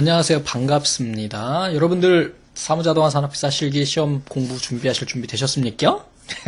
안녕하세요. 반갑습니다. 여러분들 사무자동화 산업회사 실기 시험 공부 준비하실 준비 되셨습니까?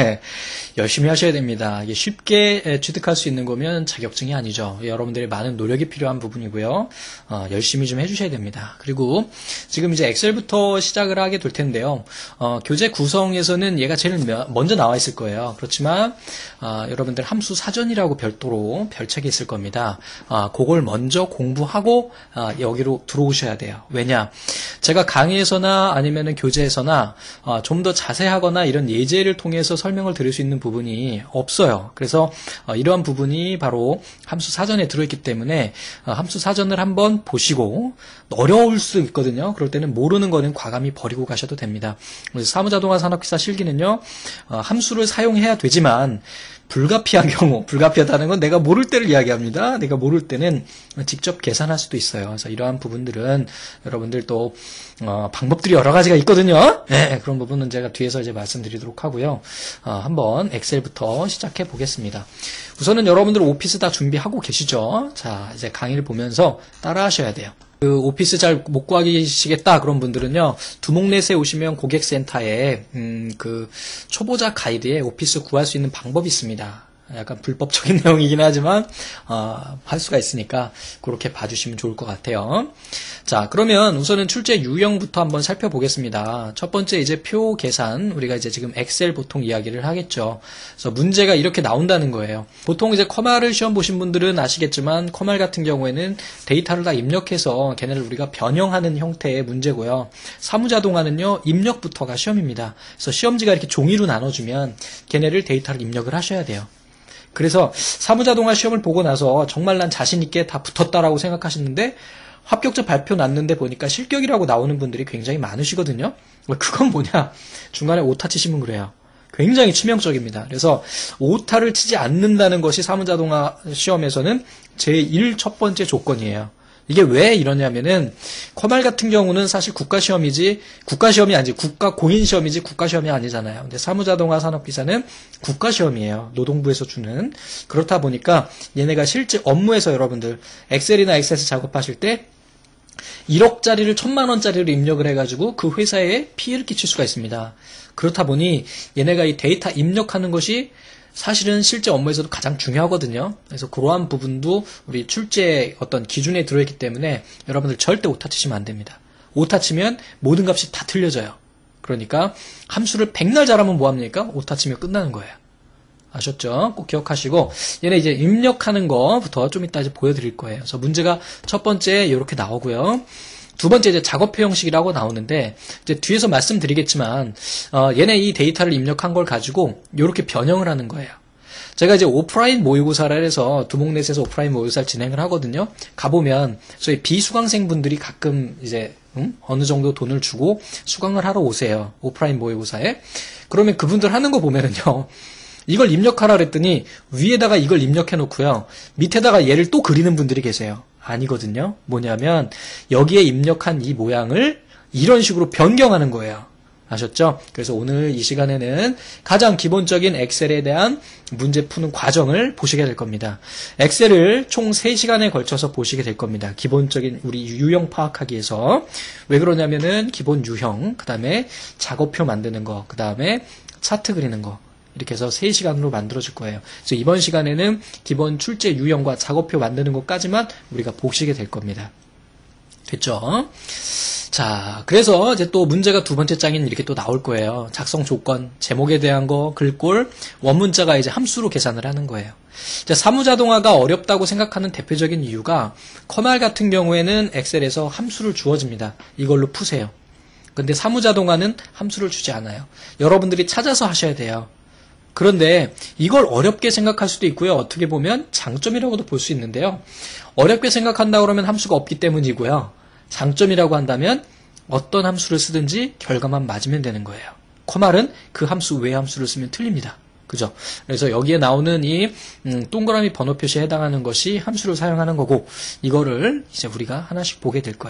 열심히 하셔야 됩니다. 이게 쉽게 취득할 수 있는 거면 자격증이 아니죠. 여러분들의 많은 노력이 필요한 부분이고요. 열심히 좀 해주셔야 됩니다. 그리고 지금 이제 엑셀부터 시작을 하게 될 텐데요. 교재 구성에서는 얘가 제일 먼저 나와 있을 거예요. 그렇지만 여러분들 함수 사전이라고 별도로 별책이 있을 겁니다. 그걸 먼저 공부하고 여기로 들어오셔야 돼요. 왜냐? 제가 강의에서나 아니면은 교재에서나 좀 더 자세하거나 이런 예제를 통해서 설명을 드릴 수 있는 부분이 없어요. 그래서 이러한 부분이 바로 함수 사전에 들어있기 때문에 함수 사전을 한번 보시고 어려울 수 있거든요. 그럴 때는 모르는 거는 과감히 버리고 가셔도 됩니다. 그래서 사무자동화 산업기사 실기는요, 함수를 사용해야 되지만 불가피한 경우, 불가피하다는 건 내가 모를 때를 이야기합니다. 내가 모를 때는 직접 계산할 수도 있어요. 그래서 이러한 부분들은 여러분들 또 방법들이 여러 가지가 있거든요. 네, 그런 부분은 제가 뒤에서 이제 말씀드리도록 하고요. 한번 엑셀부터 시작해 보겠습니다. 우선은 여러분들 오피스 다 준비하고 계시죠? 자, 이제 강의를 보면서 따라 하셔야 돼요. 그 오피스 잘 못 구하시겠다 그런 분들은요, 두목넷에 오시면 고객센터에 그 초보자 가이드에 오피스 구할 수 있는 방법이 있습니다. 약간 불법적인 내용이긴 하지만 할 수가 있으니까 그렇게 봐주시면 좋을 것 같아요. 자, 그러면 우선은 출제 유형부터 한번 살펴보겠습니다. 첫 번째 이제 표 계산, 우리가 이제 지금 엑셀 보통 이야기를 하겠죠. 그래서 문제가 이렇게 나온다는 거예요. 보통 이제 커말을 시험 보신 분들은 아시겠지만 커말 같은 경우에는 데이터를 다 입력해서 걔네를 우리가 변형하는 형태의 문제고요. 사무자동화는요, 입력부터가 시험입니다. 그래서 시험지가 이렇게 종이로 나눠주면 걔네를 데이터를 입력을 하셔야 돼요. 그래서 사무자동화 시험을 보고 나서 정말 난 자신있게 다 붙었다라고 생각하시는데 합격자 발표 났는데 보니까 실격이라고 나오는 분들이 굉장히 많으시거든요. 그건 뭐냐? 중간에 오타 치시면 그래요. 굉장히 치명적입니다. 그래서 오타를 치지 않는다는 것이 사무자동화 시험에서는 제1 첫 번째 조건이에요. 이게 왜 이러냐면은 커말 같은 경우는 사실 국가시험이 아니지 국가공인시험이지 국가시험이 아니잖아요. 근데 사무자동화 산업기사는 국가시험이에요. 노동부에서 주는. 그렇다 보니까 얘네가 실제 업무에서 여러분들 엑셀이나 액세스 작업하실 때 1억짜리를 1000만원짜리로 입력을 해가지고 그 회사에 피해를 끼칠 수가 있습니다. 그렇다 보니 얘네가 이 데이터 입력하는 것이 사실은 실제 업무에서도 가장 중요하거든요. 그래서 그러한 부분도 우리 출제 어떤 기준에 들어있기 때문에 여러분들 절대 오타 치시면 안 됩니다. 오타 치면 모든 값이 다 틀려져요. 그러니까 함수를 백날 잘하면 뭐합니까? 오타 치면 끝나는 거예요. 아셨죠? 꼭 기억하시고 얘네 이제 입력하는 거부터 좀 이따 이제 보여드릴 거예요. 그래서 문제가 첫 번째 이렇게 나오고요. 두 번째 이제 작업표 형식이라고 나오는데 이제 뒤에서 말씀드리겠지만 얘네 이 데이터를 입력한 걸 가지고 이렇게 변형을 하는 거예요. 제가 이제 오프라인 모의고사를 해서 두목넷에서 오프라인 모의고사를 진행을 하거든요. 가보면 저희 비수강생 분들이 가끔 이제 어느 정도 돈을 주고 수강을 하러 오세요. 오프라인 모의고사에. 그러면 그분들 하는 거 보면은요. 이걸 입력하라 그랬더니 위에다가 이걸 입력해 놓고요. 밑에다가 얘를 또 그리는 분들이 계세요. 아니거든요. 뭐냐면 여기에 입력한 이 모양을 이런 식으로 변경하는 거예요. 아셨죠? 그래서 오늘 이 시간에는 가장 기본적인 엑셀에 대한 문제 푸는 과정을 보시게 될 겁니다. 엑셀을 총 3시간에 걸쳐서 보시게 될 겁니다. 기본적인 우리 유형 파악하기 위해서. 왜 그러냐면은 기본 유형, 그 다음에 작업표 만드는 거, 그 다음에 차트 그리는 거. 이렇게 해서 3시간으로 만들어줄 거예요. 그래서 이번 시간에는 기본 출제 유형과 작업표 만드는 것까지만 우리가 보시게 될 겁니다. 됐죠? 자, 그래서 이제 또 문제가 두 번째 장에는 이렇게 또 나올 거예요. 작성 조건, 제목에 대한 거, 글꼴, 원문자가 이제 함수로 계산을 하는 거예요. 이제 사무자동화가 어렵다고 생각하는 대표적인 이유가 커말 같은 경우에는 엑셀에서 함수를 주어집니다. 이걸로 푸세요. 근데 사무자동화는 함수를 주지 않아요. 여러분들이 찾아서 하셔야 돼요. 그런데 이걸 어렵게 생각할 수도 있고요. 어떻게 보면 장점이라고도 볼 수 있는데요. 어렵게 생각한다 그러면 함수가 없기 때문이고요. 장점이라고 한다면 어떤 함수를 쓰든지 결과만 맞으면 되는 거예요. 커말은 그 함수 외의 함수를 쓰면 틀립니다. 그죠? 그래서 여기에 나오는 이 동그라미 번호 표시에 해당하는 것이 함수를 사용하는 거고 이거를 이제 우리가 하나씩 보게 될 거예요.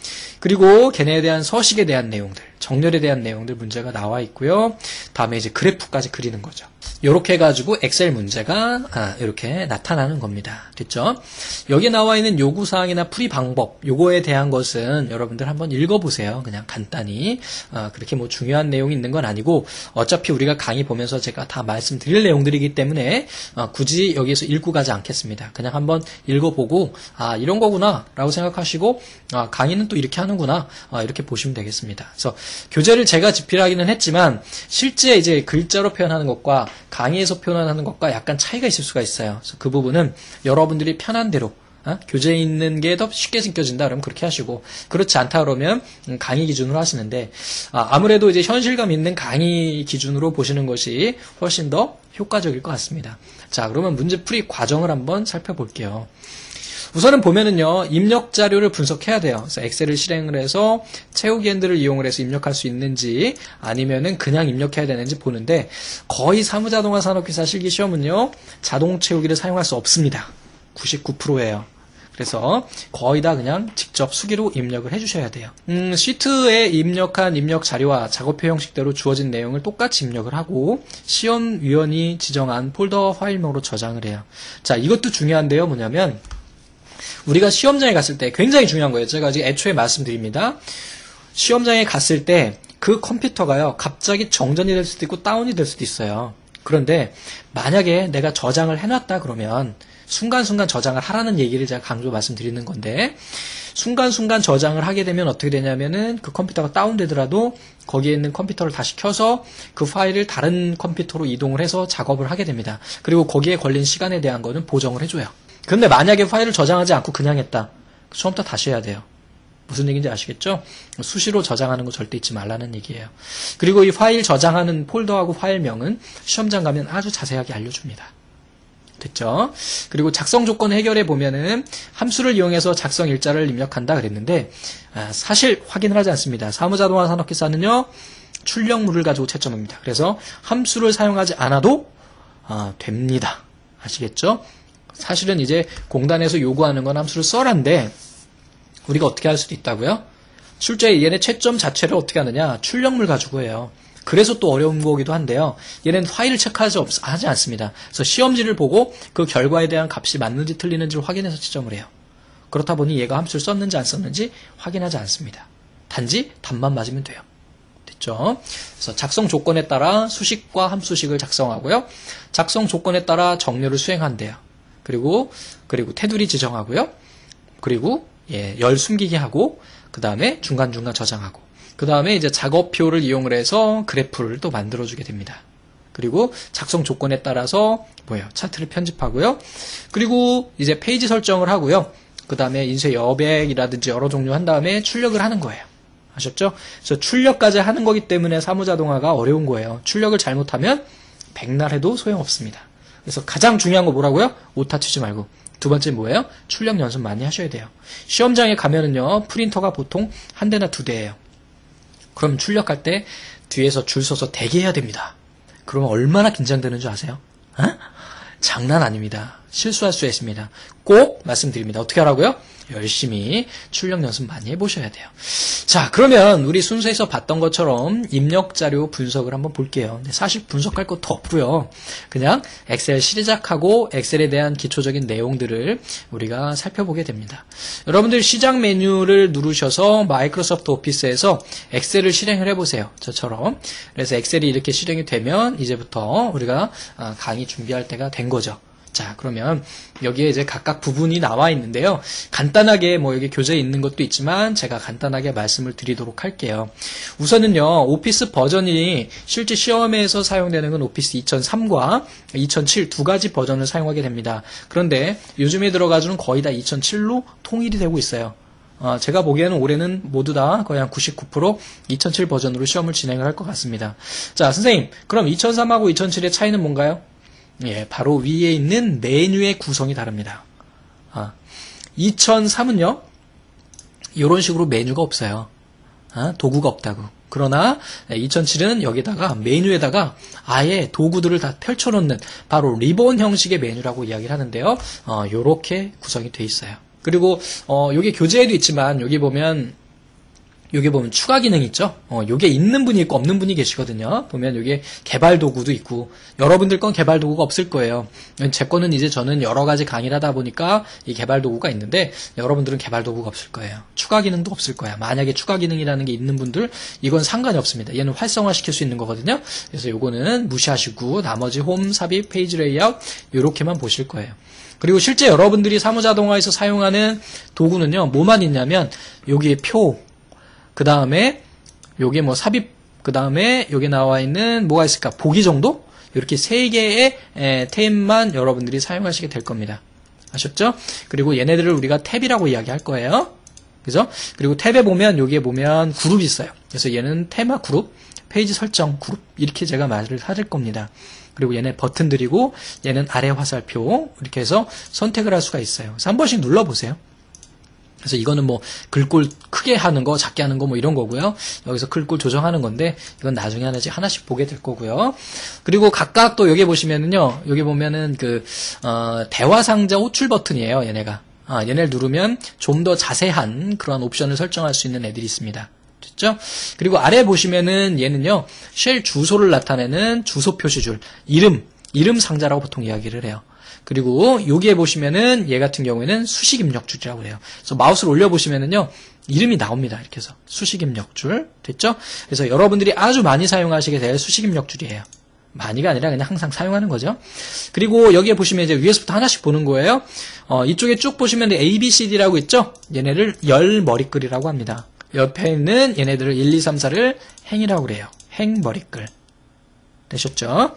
그리고 걔네에 대한 서식에 대한 내용들, 정렬에 대한 내용들 문제가 나와 있고요. 다음에 이제 그래프까지 그리는 거죠. 이렇게 해가지고 엑셀 문제가 이렇게 나타나는 겁니다. 됐죠? 여기에 나와 있는 요구사항이나 풀이 방법, 요거에 대한 것은 여러분들 한번 읽어보세요. 그냥 간단히. 그렇게 뭐 중요한 내용이 있는 건 아니고 어차피 우리가 강의 보면서 제가 다 말씀드릴 내용들이기 때문에 굳이 여기에서 읽고 가지 않겠습니다. 그냥 한번 읽어보고 이런 거구나 라고 생각하시고 강의는 또 이렇게 하는구나 이렇게 보시면 되겠습니다. 그래서 교재를 제가 집필하기는 했지만 실제 이제 글자로 표현하는 것과 강의에서 표현하는 것과 약간 차이가 있을 수가 있어요. 그래서 그 부분은 여러분들이 편한 대로 교재에 있는 게 더 쉽게 느껴진다 그러면 그렇게 하시고, 그렇지 않다 그러면 강의 기준으로 하시는데 아무래도 이제 현실감 있는 강의 기준으로 보시는 것이 훨씬 더 효과적일 것 같습니다. 자, 그러면 문제풀이 과정을 한번 살펴볼게요. 우선은 보면은요, 입력 자료를 분석해야 돼요. 그래서 엑셀을 실행을 해서 채우기 핸들을 이용을 해서 입력할 수 있는지 아니면은 그냥 입력해야 되는지 보는데, 거의 사무자동화 산업기사 실기시험은요, 자동 채우기를 사용할 수 없습니다. 99%예요. 그래서 거의 다 그냥 직접 수기로 입력을 해주셔야 돼요. 시트에 입력한 입력 자료와 작업표 형식대로 주어진 내용을 똑같이 입력을 하고 시험위원이 지정한 폴더 파일명으로 저장을 해요. 자, 이것도 중요한데요. 뭐냐면 우리가 시험장에 갔을 때 굉장히 중요한 거예요. 제가 지금 애초에 말씀드립니다. 시험장에 갔을 때 그 컴퓨터가요, 갑자기 정전이 될 수도 있고 다운이 될 수도 있어요. 그런데 만약에 내가 저장을 해놨다 그러면 순간순간 저장을 하라는 얘기를 제가 강조 말씀드리는 건데, 순간순간 저장을 하게 되면 어떻게 되냐면은 그 컴퓨터가 다운되더라도 거기에 있는 컴퓨터를 다시 켜서 그 파일을 다른 컴퓨터로 이동을 해서 작업을 하게 됩니다. 그리고 거기에 걸린 시간에 대한 거는 보정을 해줘요. 근데 만약에 파일을 저장하지 않고 그냥 했다. 처음부터 다시 해야 돼요. 무슨 얘기인지 아시겠죠? 수시로 저장하는 거 절대 잊지 말라는 얘기예요. 그리고 이 파일 저장하는 폴더하고 파일명은 시험장 가면 아주 자세하게 알려줍니다. 됐죠? 그리고 작성 조건 해결에 보면은 함수를 이용해서 작성 일자를 입력한다 그랬는데 사실 확인을 하지 않습니다. 사무자동화 산업기사는요, 출력물을 가지고 채점합니다. 그래서 함수를 사용하지 않아도 됩니다. 아시겠죠? 사실은 이제 공단에서 요구하는 건 함수를 써란데 우리가 어떻게 할 수도 있다고요? 실제 얘네 채점 자체를 어떻게 하느냐? 출력물 가지고 해요. 그래서 또 어려운 거기도 한데요. 얘는 파일을 체크하지 않습니다. 그래서 시험지를 보고 그 결과에 대한 값이 맞는지 틀리는지를 확인해서 채점을 해요. 그렇다 보니 얘가 함수를 썼는지 안 썼는지 확인하지 않습니다. 단지 답만 맞으면 돼요. 됐죠? 그래서 작성 조건에 따라 수식과 함수식을 작성하고요. 작성 조건에 따라 정렬을 수행한대요. 그리고 테두리 지정하고요. 그리고 열 숨기기 하고, 그 다음에 중간중간 저장하고, 그 다음에 이제 작업표를 이용을 해서 그래프를 또 만들어주게 됩니다. 그리고 작성 조건에 따라서 차트를 편집하고요. 그리고 이제 페이지 설정을 하고요. 그 다음에 인쇄 여백이라든지 여러 종류 한 다음에 출력을 하는 거예요. 아셨죠? 그래서 출력까지 하는 거기 때문에 사무자동화가 어려운 거예요. 출력을 잘못하면 백날 해도 소용없습니다. 그래서 가장 중요한 거 뭐라고요? 오타 치지 말고. 두 번째 뭐예요? 출력 연습 많이 하셔야 돼요. 시험장에 가면은요, 프린터가 보통 한 대나 두 대예요. 그럼 출력할 때 뒤에서 줄 서서 대기해야 됩니다. 그러면 얼마나 긴장되는 줄 아세요? 장난 아닙니다. 실수할 수 있습니다. 꼭 말씀드립니다. 어떻게 하라고요? 열심히 출력 연습 많이 해보셔야 돼요. 자, 그러면 우리 순서에서 봤던 것처럼 입력 자료 분석을 한번 볼게요. 사실 분석할 것도 없고요. 그냥 엑셀 시작하고 엑셀에 대한 기초적인 내용들을 우리가 살펴보게 됩니다. 여러분들 시작 메뉴를 누르셔서 마이크로소프트 오피스에서 엑셀을 실행을 해보세요. 저처럼. 그래서 엑셀이 이렇게 실행이 되면 이제부터 우리가 강의 준비할 때가 된 거죠. 자, 그러면 여기에 이제 각각 부분이 나와 있는데요. 간단하게 여기 교재에 있는 것도 있지만 제가 간단하게 말씀을 드리도록 할게요. 우선은요, 오피스 버전이 실제 시험에서 사용되는 건 오피스 2003과 2007 두 가지 버전을 사용하게 됩니다. 그런데 요즘에 들어가지고는 거의 다 2007로 통일이 되고 있어요. 제가 보기에는 올해는 모두 다 거의 한 99% 2007 버전으로 시험을 진행을 할 것 같습니다. 자, 선생님, 그럼 2003하고 2007의 차이는 뭔가요? 바로 위에 있는 메뉴의 구성이 다릅니다. 2003은요, 이런 식으로 메뉴가 없어요. 도구가 없다고. 그러나 2007은 여기다가 메뉴에다가 아예 도구들을 다 펼쳐놓는 바로 리본 형식의 메뉴라고 이야기를 하는데요. 이렇게 구성이 돼 있어요. 그리고 여기 교재에도 있지만 여기 보면 요게 보면 추가 기능 있죠? 요게 있는 분이 있고 없는 분이 계시거든요. 보면 요게 개발 도구도 있고, 여러분들 건 개발 도구가 없을 거예요. 제 거는 이제 저는 여러 가지 강의를 하다 보니까 이 개발 도구가 있는데, 여러분들은 개발 도구가 없을 거예요. 추가 기능도 없을 거야. 만약에 추가 기능이라는 게 있는 분들, 이건 상관이 없습니다. 얘는 활성화 시킬 수 있는 거거든요. 그래서 요거는 무시하시고, 나머지 홈, 삽입, 페이지 레이아웃, 요렇게만 보실 거예요. 그리고 실제 여러분들이 사무자동화에서 사용하는 도구는요, 뭐만 있냐면, 여기에 표, 그 다음에 요게 뭐 삽입, 그 다음에 요게 나와 있는 뭐가 있을까? 보기 정도? 이렇게 3개의 탭만 여러분들이 사용하시게 될 겁니다. 아셨죠? 그리고 얘네들을 우리가 탭이라고 이야기할 거예요. 그죠? 그리고 탭에 보면 여기에 보면 그룹이 있어요. 그래서 얘는 테마 그룹, 페이지 설정 그룹, 이렇게 제가 말을 하실 겁니다. 그리고 얘네 버튼들이고 얘는 아래 화살표, 이렇게 해서 선택을 할 수가 있어요. 그래서 한 번씩 눌러보세요. 그래서 이거는 뭐 글꼴 크게 하는 거, 작게 하는 거 뭐 이런 거고요. 여기서 글꼴 조정하는 건데 이건 나중에 하나씩 보게 될 거고요. 그리고 각각 또 여기 보시면은요, 여기 보면은 대화 상자 호출 버튼이에요. 얘네가. 얘네를 누르면 좀 더 자세한 그런 옵션을 설정할 수 있는 애들이 있습니다. 됐죠? 그리고 아래 보시면은 얘는요, 쉘 주소를 나타내는 주소 표시줄, 이름 상자라고 보통 이야기를 해요. 그리고 여기에 보시면은 얘 같은 경우에는 수식 입력줄이라고 해요. 그래서 마우스를 올려보시면은요, 이름이 나옵니다. 이렇게 해서 수식 입력줄. 됐죠? 그래서 여러분들이 아주 많이 사용하시게 될 수식 입력줄이에요. 많이가 아니라 그냥 항상 사용하는 거죠. 그리고 여기에 보시면 이제 위에서부터 하나씩 보는 거예요. 이쪽에 쭉 보시면 A, B, C, D라고 있죠? 얘네를 열 머리글이라고 합니다. 옆에 있는 얘네들을 1, 2, 3, 4를 행이라고 그래요. 행 머리글. 되셨죠?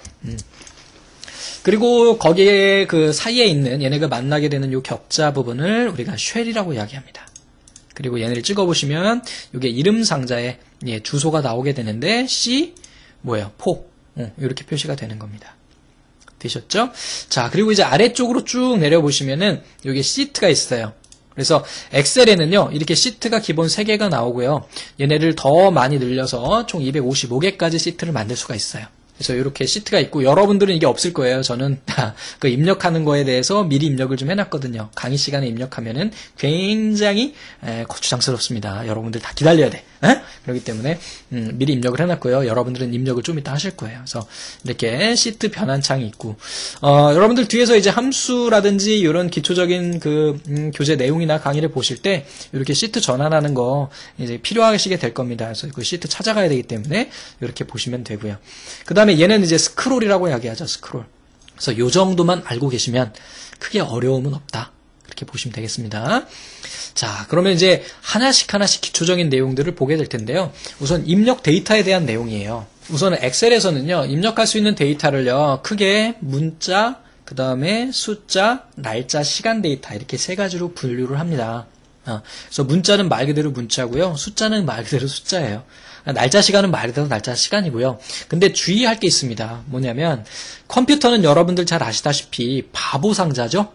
그리고 거기에 그 사이에 있는 얘네가 만나게 되는 요 격자 부분을 우리가 쉘이라고 이야기합니다. 그리고 얘네를 찍어보시면 이게 이름 상자에 주소가 나오게 되는데 C 뭐예요? 포. 이렇게 표시가 되는 겁니다. 되셨죠? 자, 그리고 이제 아래쪽으로 쭉 내려보시면은 여기 시트가 있어요. 그래서 엑셀에는요, 이렇게 시트가 기본 3개가 나오고요. 얘네를 더 많이 늘려서 총 255개까지 시트를 만들 수가 있어요. 그래서 이렇게 시트가 있고, 여러분들은 이게 없을 거예요. 저는 그 입력하는 거에 대해서 미리 입력을 좀 해놨거든요. 강의 시간에 입력하면은 굉장히 거추장스럽습니다. 여러분들 다 기다려야 돼. 그렇기 때문에 미리 입력을 해놨고요. 여러분들은 입력을 좀 이따 하실 거예요. 그래서 이렇게 시트 변환창이 있고, 여러분들 뒤에서 이제 함수라든지 이런 기초적인 그 교재 내용이나 강의를 보실 때 이렇게 시트 전환하는 거 이제 필요하시게 될 겁니다. 그래서 그 시트 찾아가야 되기 때문에 이렇게 보시면 되고요. 그 다음에 얘는 이제 스크롤이라고 이야기하죠. 스크롤. 그래서 요 정도만 알고 계시면 크게 어려움은 없다. 그렇게 보시면 되겠습니다. 자, 그러면 이제 하나씩 기초적인 내용들을 보게 될 텐데요. 우선 입력 데이터에 대한 내용이에요. 우선 엑셀에서는요, 입력할 수 있는 데이터를요, 크게 문자, 그 다음에 숫자, 날짜, 시간 데이터 이렇게 3가지로 분류를 합니다. 그래서 문자는 말 그대로 문자고요. 숫자는 말 그대로 숫자예요. 날짜 시간은 말 그대로 날짜 시간이고요. 근데 주의할 게 있습니다. 뭐냐면 컴퓨터는 여러분들 잘 아시다시피 바보 상자죠.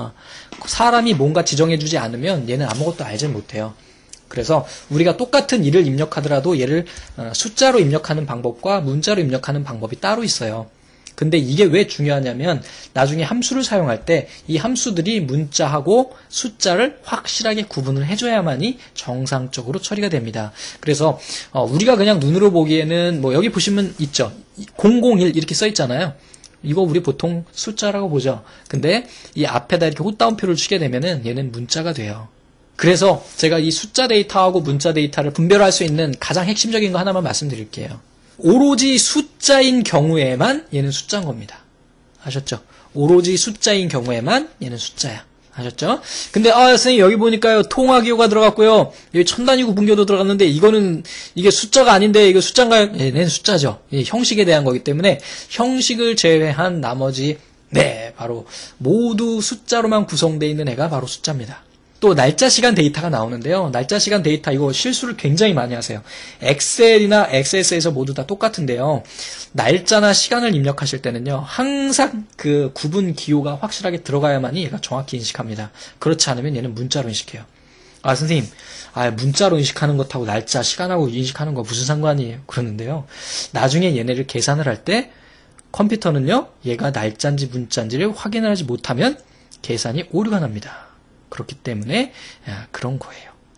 사람이 뭔가 지정해주지 않으면 얘는 아무것도 알지 못해요. 그래서 우리가 똑같은 일을 입력하더라도 얘를 숫자로 입력하는 방법과 문자로 입력하는 방법이 따로 있어요. 근데 이게 왜 중요하냐면 나중에 함수를 사용할 때 이 함수들이 문자하고 숫자를 확실하게 구분을 해줘야만이 정상적으로 처리가 됩니다. 그래서 우리가 그냥 눈으로 보기에는 뭐 여기 보시면 있죠. 001 이렇게 써 있잖아요. 이거 우리 보통 숫자라고 보죠. 근데 이 앞에다 이렇게 헛다운표를 치게 되면은 얘는 문자가 돼요. 그래서 제가 이 숫자 데이터하고 문자 데이터를 분별할 수 있는 가장 핵심적인 거 하나만 말씀드릴게요. 오로지 숫자인 경우에만 얘는 숫자인 겁니다. 아셨죠? 오로지 숫자인 경우에만 얘는 숫자야. 아셨죠? 근데 선생님 여기 보니까요 통화기호가 들어갔고요, 여기 천단위구 분교도 들어갔는데 이게 숫자가 아닌데 이거 숫자인가요? 얘는 숫자죠. 형식에 대한 거기 때문에 형식을 제외한 나머지 바로 모두 숫자로만 구성되어 있는 애가 바로 숫자입니다. 또 날짜 시간 데이터가 나오는데요. 날짜 시간 데이터 이거 실수를 굉장히 많이 하세요. 엑셀이나 XS에서 모두 다 똑같은데요. 날짜나 시간을 입력하실 때는요. 항상 그 구분 기호가 확실하게 들어가야만이 얘가 정확히 인식합니다. 그렇지 않으면 얘는 문자로 인식해요. 선생님, 문자로 인식하는 것하고 날짜, 시간하고 인식하는 거 무슨 상관이에요? 그러는데요. 나중에 얘네를 계산을 할 때 컴퓨터는요. 얘가 날짜인지 문자인지를 확인하지 못하면 계산이 오류가 납니다. 그렇기 때문에 그런 거예요.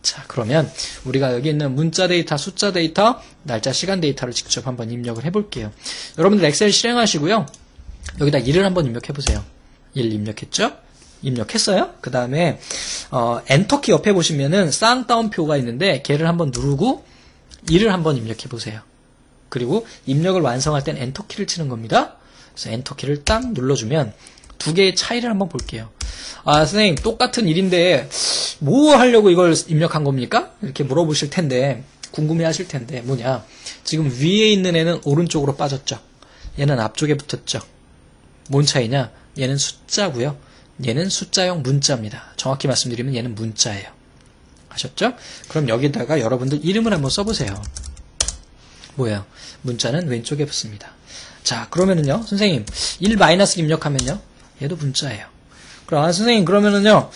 자, 그러면 우리가 여기 있는 문자 데이터, 숫자 데이터, 날짜, 시간 데이터를 직접 한번 입력을 해볼게요. 여러분들 엑셀 실행하시고요. 여기다 1을 한번 입력해보세요. 1 입력했죠? 입력했어요? 그 다음에 엔터키 옆에 보시면은 쌍따옴표가 있는데 걔를 한번 누르고 1을 한번 입력해보세요. 그리고 입력을 완성할 땐 엔터키를 치는 겁니다. 그래서 엔터키를 딱 눌러주면 두 개의 차이를 한번 볼게요. 아, 선생님 똑같은 일인데 뭐 하려고 이걸 입력한 겁니까? 이렇게 물어보실 텐데 궁금해 하실 텐데 뭐냐, 지금 위에 있는 애는 오른쪽으로 빠졌죠. 얘는 앞쪽에 붙었죠. 뭔 차이냐? 얘는 숫자고요. 얘는 숫자형 문자입니다. 정확히 말씀드리면 얘는 문자예요. 아셨죠? 그럼 여기다가 여러분들 이름을 한번 써보세요. 뭐예요? 문자는 왼쪽에 붙습니다. 자, 그러면은요, 선생님 1- 입력하면요, 얘도 문자예요. 그럼 선생님 그러면은요,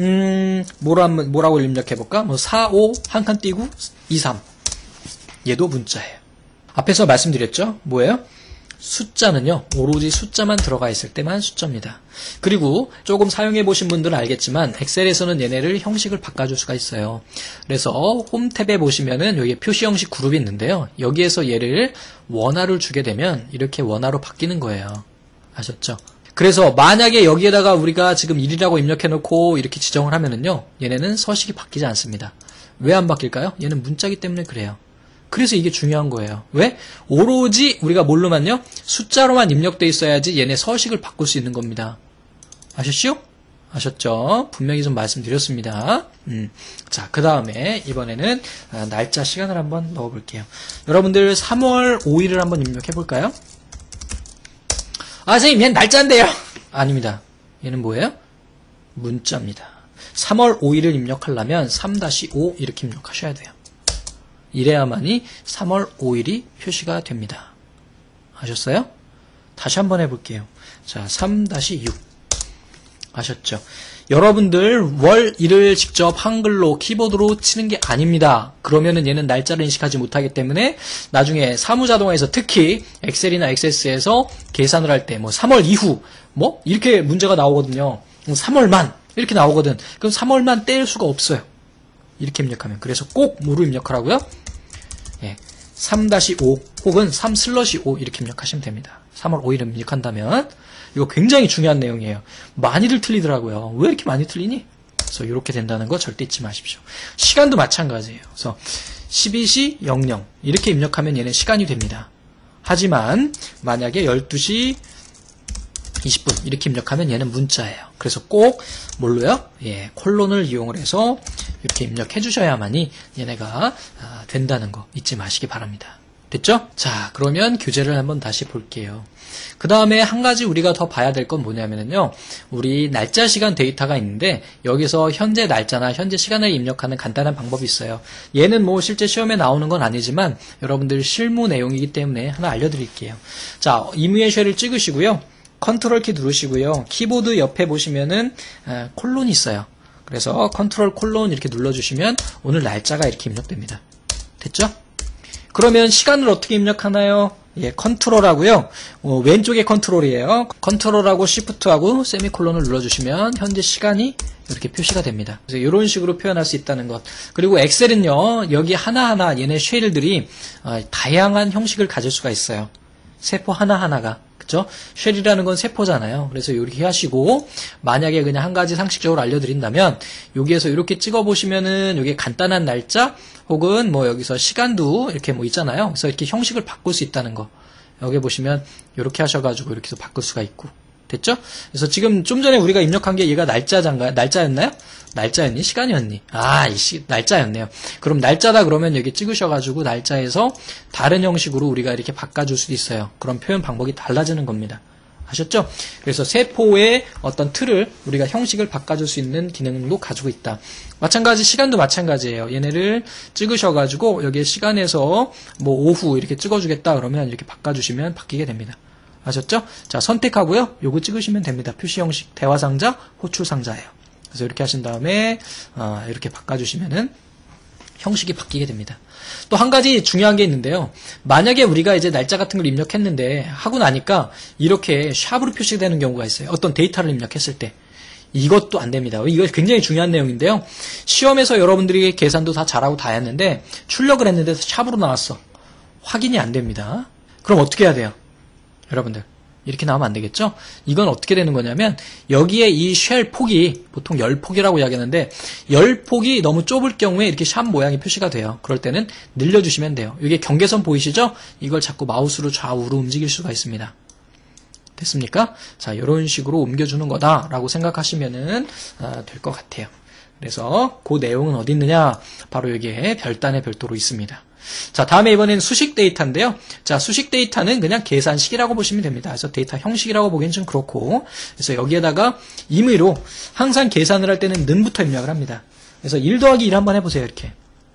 뭐라고 입력해볼까? 뭐 4, 5 한 칸 띄고 2, 3 얘도 문자예요. 앞에서 말씀드렸죠? 뭐예요? 숫자는요, 오로지 숫자만 들어가 있을 때만 숫자입니다. 그리고 조금 사용해 보신 분들은 알겠지만 엑셀에서는 얘네를 형식을 바꿔줄 수가 있어요. 그래서 홈 탭에 보시면은 여기 표시 형식 그룹이 있는데요. 여기에서 얘를 원화를 주게 되면 이렇게 원화로 바뀌는 거예요. 아셨죠? 그래서 만약에 여기에다가 우리가 지금 1이라고 입력해 놓고 이렇게 지정을 하면은요, 얘네는 서식이 바뀌지 않습니다. 왜 안 바뀔까요? 얘는 문자기 때문에 그래요. 그래서 이게 중요한 거예요. 왜? 오로지 우리가 뭘로만요? 숫자로만 입력돼 있어야지 얘네 서식을 바꿀 수 있는 겁니다. 아셨죠? 아셨죠? 분명히 좀 말씀드렸습니다. 자, 그 다음에 이번에는 날짜, 시간을 한번 넣어볼게요. 여러분들 3월 5일을 한번 입력해볼까요? 아, 선생님, 얘는 날짜인데요. 아닙니다. 얘는 뭐예요? 문자입니다. 3월 5일을 입력하려면 3-5 이렇게 입력하셔야 돼요. 이래야만이 3월 5일이 표시가 됩니다. 아셨어요? 다시 한번 해볼게요. 자, 3-6. 아셨죠? 여러분들 월, 일을 직접 한글로 키보드로 치는 게 아닙니다. 그러면은 얘는 날짜를 인식하지 못하기 때문에 나중에 사무자동화에서 특히 엑셀이나 액세스에서 계산을 할 때 뭐 3월 이후 뭐 이렇게 문제가 나오거든요. 3월만 이렇게 나오거든. 그럼 3월만 뗄 수가 없어요. 이렇게 입력하면. 그래서 꼭 뭐로 입력하라고요? 예, 3-5 혹은 3/5 이렇게 입력하시면 됩니다. 3월 5일을 입력한다면 이거 굉장히 중요한 내용이에요. 많이들 틀리더라고요. 왜 이렇게 많이 틀리니? 그래서 이렇게 된다는 거 절대 잊지 마십시오. 시간도 마찬가지예요. 그래서 12시 00 이렇게 입력하면 얘는 시간이 됩니다. 하지만 만약에 12시 20분 이렇게 입력하면 얘는 문자예요. 그래서 꼭 뭘로요? 예, 콜론을 이용을 해서 이렇게 입력해 주셔야만이 얘네가 된다는 거 잊지 마시기 바랍니다. 됐죠? 자, 그러면 교재를 한번 다시 볼게요. 그 다음에 한 가지 우리가 더 봐야 될 건 뭐냐면요, 우리 날짜, 시간 데이터가 있는데 여기서 현재 날짜나 현재 시간을 입력하는 간단한 방법이 있어요. 얘는 뭐 실제 시험에 나오는 건 아니지만 여러분들 실무 내용이기 때문에 하나 알려드릴게요. 자, 이무의 쉘을 찍으시고요. 컨트롤 키 누르시고요. 키보드 옆에 보시면은 콜론이 있어요. 그래서 컨트롤 콜론 이렇게 눌러주시면 오늘 날짜가 이렇게 입력됩니다. 됐죠? 그러면 시간을 어떻게 입력하나요? 예, 컨트롤하고요. 왼쪽에 컨트롤이에요. 컨트롤하고 시프트하고 세미콜론을 눌러주시면 현재 시간이 이렇게 표시가 됩니다. 그래서 이런 식으로 표현할 수 있다는 것. 그리고 엑셀은요, 여기 하나하나 얘네 쉘들이 다양한 형식을 가질 수가 있어요. 세포 하나하나가. 그쵸? 쉘이라는 건 세포잖아요. 그래서 이렇게 하시고, 만약에 그냥 한 가지 상식적으로 알려드린다면, 여기에서 이렇게 찍어보시면은, 여기 간단한 날짜, 혹은 뭐 여기서 시간도 이렇게 뭐 있잖아요. 그래서 이렇게 형식을 바꿀 수 있다는 거. 여기 보시면, 이렇게 하셔가지고 이렇게 해서 바꿀 수가 있고. 됐죠? 그래서 지금 좀 전에 우리가 입력한 게 얘가 날짜였나요? 날짜였니? 시간이었니? 날짜였네요. 그럼 날짜다 그러면 여기 찍으셔가지고 날짜에서 다른 형식으로 우리가 이렇게 바꿔줄 수도 있어요. 그럼 표현 방법이 달라지는 겁니다. 아셨죠? 그래서 세포의 어떤 틀을 우리가 형식을 바꿔줄 수 있는 기능도 가지고 있다. 마찬가지 시간도 마찬가지예요. 얘네를 찍으셔가지고 여기에 시간에서 뭐 오후 이렇게 찍어주겠다 그러면 이렇게 바꿔주시면 바뀌게 됩니다. 아셨죠? 자, 선택하고요. 요거 찍으시면 됩니다. 표시 형식 대화상자, 호출상자예요. 그래서 이렇게 하신 다음에 이렇게 바꿔주시면은 형식이 바뀌게 됩니다. 또 한 가지 중요한 게 있는데요. 만약에 우리가 이제 날짜 같은 걸 입력했는데 하고 나니까 이렇게 샵으로 표시되는 경우가 있어요. 어떤 데이터를 입력했을 때. 이것도 안 됩니다. 이거 굉장히 중요한 내용인데요. 시험에서 여러분들이 계산도 다 잘하고 다 했는데 출력을 했는데 샵으로 나왔어. 확인이 안 됩니다. 그럼 어떻게 해야 돼요? 여러분들. 이렇게 나오면 안 되겠죠? 이건 어떻게 되는 거냐면 여기에 이 쉘 폭이 보통 10폭이라고 이야기하는데 10폭이 너무 좁을 경우에 이렇게 샵 모양이 표시가 돼요. 그럴 때는 늘려주시면 돼요. 이게 경계선 보이시죠? 이걸 자꾸 마우스로 좌우로 움직일 수가 있습니다. 됐습니까? 자, 이런 식으로 옮겨주는 거다라고 생각하시면은 될 것 같아요. 그래서 그 내용은 어디 있느냐? 바로 여기에 별단에 별도로 있습니다. 자, 다음에 이번엔 수식 데이터인데요. 자, 수식 데이터는 그냥 계산식이라고 보시면 됩니다. 그래서 데이터 형식이라고 보기엔 좀 그렇고, 그래서 여기에다가 임의로 항상 계산을 할 때는 는부터 입력을 합니다. 그래서 1 더하기 1 한번 해보세요. 이렇게.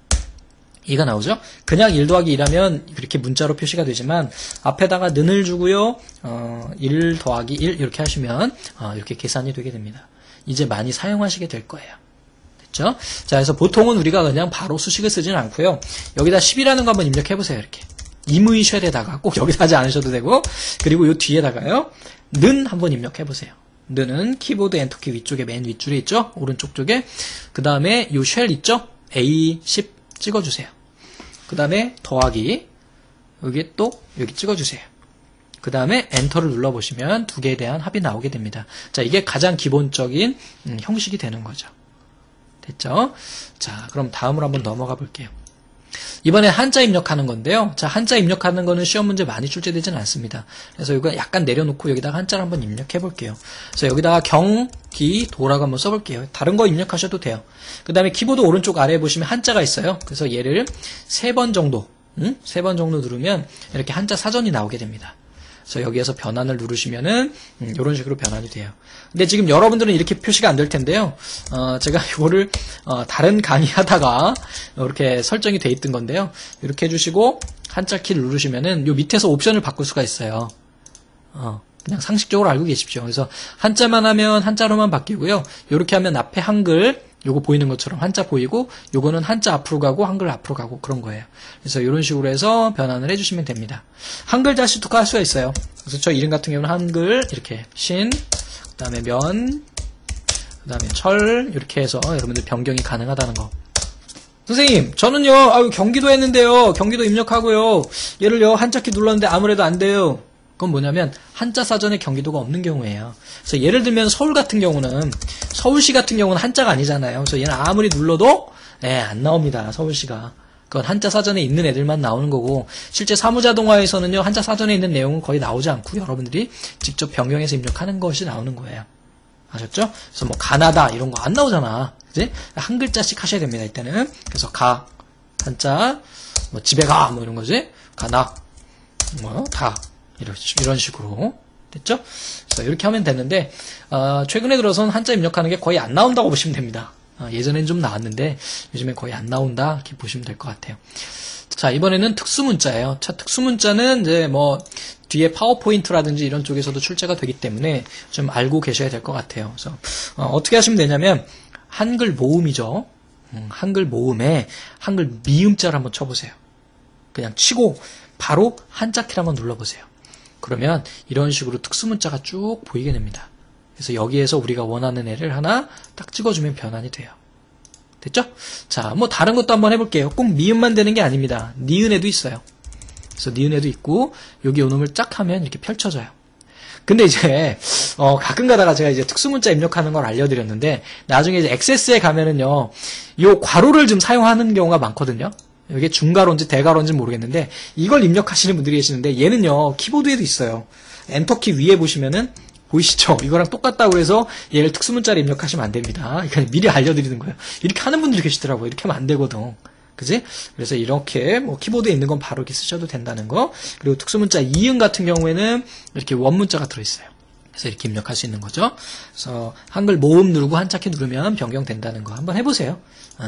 2가 나오죠? 그냥 1 더하기 2라면 이렇게 문자로 표시가 되지만 앞에다가 는을 주고요. 1 더하기 1 이렇게 하시면 이렇게 계산이 되게 됩니다. 이제 많이 사용하시게 될 거예요. 됐죠? 자, 그래서 보통은 우리가 그냥 바로 수식을 쓰지는 않고요. 여기다 10이라는 거 한번 입력해 보세요. 이렇게. 임의 쉘에다가 꼭 여기다 하지 않으셔도 되고, 그리고 요 뒤에다가요. 는 한번 입력해 보세요. 는은 키보드 엔터키 위쪽에 맨 윗줄에 있죠? 오른쪽 쪽에. 그 다음에 요 쉘 있죠? A10 찍어주세요. 그 다음에 더하기 여기 또 여기 찍어주세요. 그 다음에 엔터를 눌러보시면 두 개에 대한 합이 나오게 됩니다. 자, 이게 가장 기본적인 형식이 되는 거죠. 됐죠? 자, 그럼 다음으로 한번 넘어가 볼게요. 이번에 한자 입력하는 건데요. 자, 한자 입력하는 거는 시험 문제 많이 출제되지는 않습니다. 그래서 이거 약간 내려놓고 여기다가 한자를 한번 입력해 볼게요. 그래서 여기다가 경기도라고 한번 써볼게요. 다른 거 입력하셔도 돼요. 그 다음에 키보드 오른쪽 아래에 보시면 한자가 있어요. 그래서 얘를 3번 정도, 3번 정도 누르면 이렇게 한자 사전이 나오게 됩니다. 그래서 여기에서 변환을 누르시면은 이런 식으로 변환이 돼요. 근데 지금 여러분들은 이렇게 표시가 안 될 텐데요. 제가 이거를 다른 강의하다가 이렇게 설정이 돼 있던 건데요. 이렇게 해주시고 한자 키를 누르시면은 요 밑에서 옵션을 바꿀 수가 있어요. 그냥 상식적으로 알고 계십시오. 그래서 한자만 하면 한자로만 바뀌고요. 이렇게 하면 앞에 한글 요거 보이는 것처럼 한자 보이고 요거는 한자 앞으로 가고 한글 앞으로 가고 그런 거예요. 그래서 이런 식으로 해서 변환을 해주시면 됩니다. 한글 자식도 할 수가 있어요. 그래서 저 이름 같은 경우는 한글 이렇게 신, 그 다음에 면, 그 다음에 철 이렇게 해서 여러분들 변경이 가능하다는 거. 선생님 저는요 경기도 했는데요. 경기도 입력하고요. 얘를요 한자키 눌렀는데 아무래도 안 돼요. 그건 뭐냐면 한자 사전에 경기도가 없는 경우예요. 그래서 예를 들면 서울 같은 경우는 서울시 같은 경우는 한자가 아니잖아요. 그래서 얘는 아무리 눌러도 안 나옵니다. 서울시가. 그건 한자 사전에 있는 애들만 나오는 거고 실제 사무자동화에서는요 한자 사전에 있는 내용은 거의 나오지 않고 여러분들이 직접 변경해서 입력하는 것이 나오는 거예요. 아셨죠? 그래서 뭐 가나다 이런 거 안 나오잖아. 그지? 한 글자씩 하셔야 됩니다. 이때는. 그래서 가 한자 뭐 집에 가 뭐 이런 거지. 가나 뭐 다 이런 식으로 됐죠? 그래서 이렇게 하면 되는데 최근에 들어서는 한자 입력하는 게 거의 안 나온다고 보시면 됩니다. 예전엔 좀 나왔는데 요즘엔 거의 안 나온다 이렇게 보시면 될 것 같아요. 자, 이번에는 특수문자예요. 자, 특수문자는 이제 뭐 뒤에 파워포인트라든지 이런 쪽에서도 출제가 되기 때문에 좀 알고 계셔야 될 것 같아요. 그래서 어떻게 하시면 되냐면 한글 모음이죠. 한글 모음에 한글 미음자를 한번 쳐보세요. 그냥 치고 바로 한자키를 한번 눌러보세요. 그러면 이런 식으로 특수문자가 쭉 보이게 됩니다. 그래서 여기에서 우리가 원하는 애를 하나 딱 찍어주면 변환이 돼요. 됐죠? 자, 뭐 다른 것도 한번 해볼게요. 꼭 미음만 되는 게 아닙니다. 니은에도 있어요. 그래서 니은에도 있고 여기 요 놈을 쫙 하면 이렇게 펼쳐져요. 근데 이제 가끔 가다가 제가 이제 특수문자 입력하는 걸 알려드렸는데 나중에 이제 액세스에 가면은요 요 괄호를 좀 사용하는 경우가 많거든요. 이게 중괄호인지 대괄호인지 모르겠는데 이걸 입력하시는 분들이 계시는데 얘는요 키보드에도 있어요. 엔터키 위에 보시면은 보이시죠? 이거랑 똑같다고 해서 얘를 특수문자로 입력하시면 안 됩니다. 그러니까 미리 알려드리는 거예요. 이렇게 하는 분들이 계시더라고요. 이렇게 하면 안 되거든. 그지? 그래서 이렇게 뭐 키보드에 있는 건 바로 이렇게 쓰셔도 된다는 거. 그리고 특수문자 이응 같은 경우에는 이렇게 원문자가 들어있어요. 그래서 이렇게 입력할 수 있는 거죠. 그래서 한글 모음 누르고 한자키 누르면 변경된다는 거 한번 해보세요.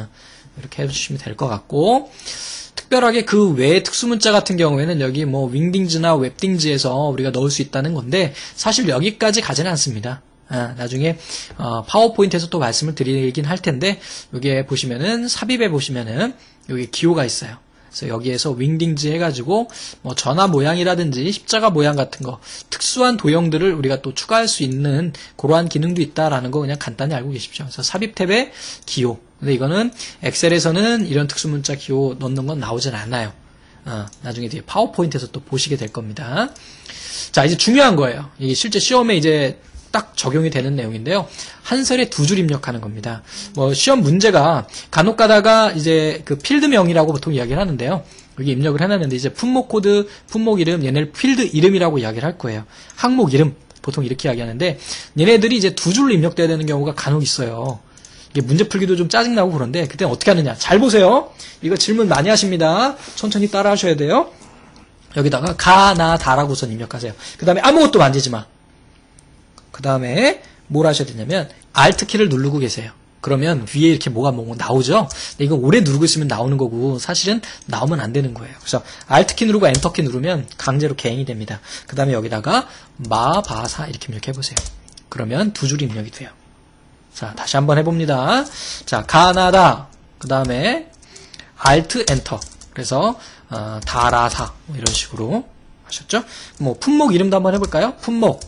이렇게 해주시면 될 것 같고 특별하게 그 외의 특수문자 같은 경우에는 여기 뭐 윙딩즈나 웹딩즈에서 우리가 넣을 수 있다는 건데 사실 여기까지 가지는 않습니다. 나중에 파워포인트에서 또 말씀을 드리긴 할 텐데 여기에 보시면은 삽입에 보시면은 여기 기호가 있어요. 그래서 여기에서 윙딩즈 해가지고 뭐 전화 모양이라든지 십자가 모양 같은 거 특수한 도형들을 우리가 또 추가할 수 있는 그러한 기능도 있다라는 거 그냥 간단히 알고 계십시오. 그래서 삽입 탭에 기호. 근데 이거는 엑셀에서는 이런 특수 문자 기호 넣는 건 나오진 않아요. 나중에 뒤에 파워포인트에서 또 보시게 될 겁니다. 자, 이제 중요한 거예요. 이게 실제 시험에 이제 딱 적용이 되는 내용인데요. 한 설에 두 줄 입력하는 겁니다. 뭐 시험 문제가 간혹 가다가 이제 그 필드명이라고 보통 이야기를 하는데요. 여기 입력을 해놨는데 이제 품목 코드, 품목 이름, 얘네를 필드 이름이라고 이야기를 할 거예요. 항목 이름 보통 이렇게 이야기하는데 얘네들이 이제 두 줄로 입력돼야 되는 경우가 간혹 있어요. 이게 문제 풀기도 좀 짜증나고 그런데 그때는 어떻게 하느냐. 잘 보세요. 이거 질문 많이 하십니다. 천천히 따라 하셔야 돼요. 여기다가 가, 나, 다라고 우선 입력하세요. 그 다음에 아무것도 만지지 마. 그 다음에 뭘 하셔야 되냐면 Alt키를 누르고 계세요. 그러면 위에 이렇게 뭐가 나오죠? 근데 이거 오래 누르고 있으면 나오는 거고 사실은 나오면 안 되는 거예요. 그래서 Alt키 누르고 엔터키 누르면 강제로 개행이 됩니다. 그 다음에 여기다가 마바사 이렇게 입력해보세요. 그러면 두 줄 입력이 돼요. 자, 다시 한번 해봅니다. 자, 가나다. 그 다음에 Alt 엔터. 그래서 다라사 뭐 이런 식으로 하셨죠? 뭐 품목 이름도 한번 해볼까요? 품목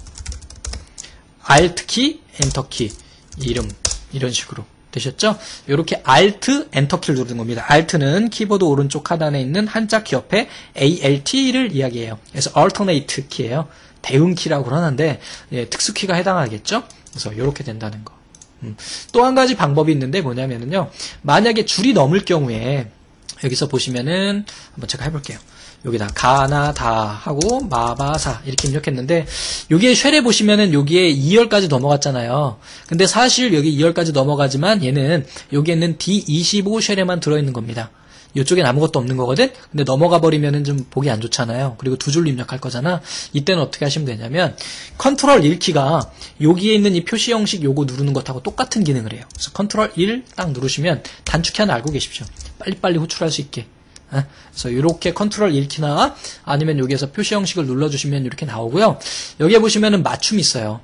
Alt키, 엔터키, 이름 이런 식으로 되셨죠? 이렇게 Alt, 엔터키를 누르는 겁니다. Alt는 키보드 오른쪽 하단에 있는 한자 키 옆에 ALT를 이야기해요. 그래서 Alternate 키예요. 대응키라고 하는데 특수키가 해당하겠죠? 그래서 이렇게 된다는 거. 또 한 가지 방법이 있는데 뭐냐면요. 만약에 줄이 넘을 경우에 여기서 보시면은 한번 제가 해볼게요. 여기다 가나 다 하고 마바사 이렇게 입력했는데 여기에 쉘에 보시면은 여기에 2열까지 넘어갔잖아요. 근데 사실 여기 2열까지 넘어가지만 얘는 여기에는 D25 쉘에만 들어있는 겁니다. 이쪽엔 아무것도 없는 거거든. 근데 넘어가 버리면은 좀 보기 안 좋잖아요. 그리고 두 줄로 입력할 거잖아. 이때는 어떻게 하시면 되냐면 컨트롤 1키가 여기에 있는 이 표시 형식 요거 누르는 것하고 똑같은 기능을 해요. 그래서 컨트롤 1 딱 누르시면 단축키 하나 알고 계십시오. 빨리빨리 호출할 수 있게. 그래서 이렇게 컨트롤 1키나 아니면 여기에서 표시 형식을 눌러주시면 이렇게 나오고요. 여기에 보시면은 맞춤이 있어요.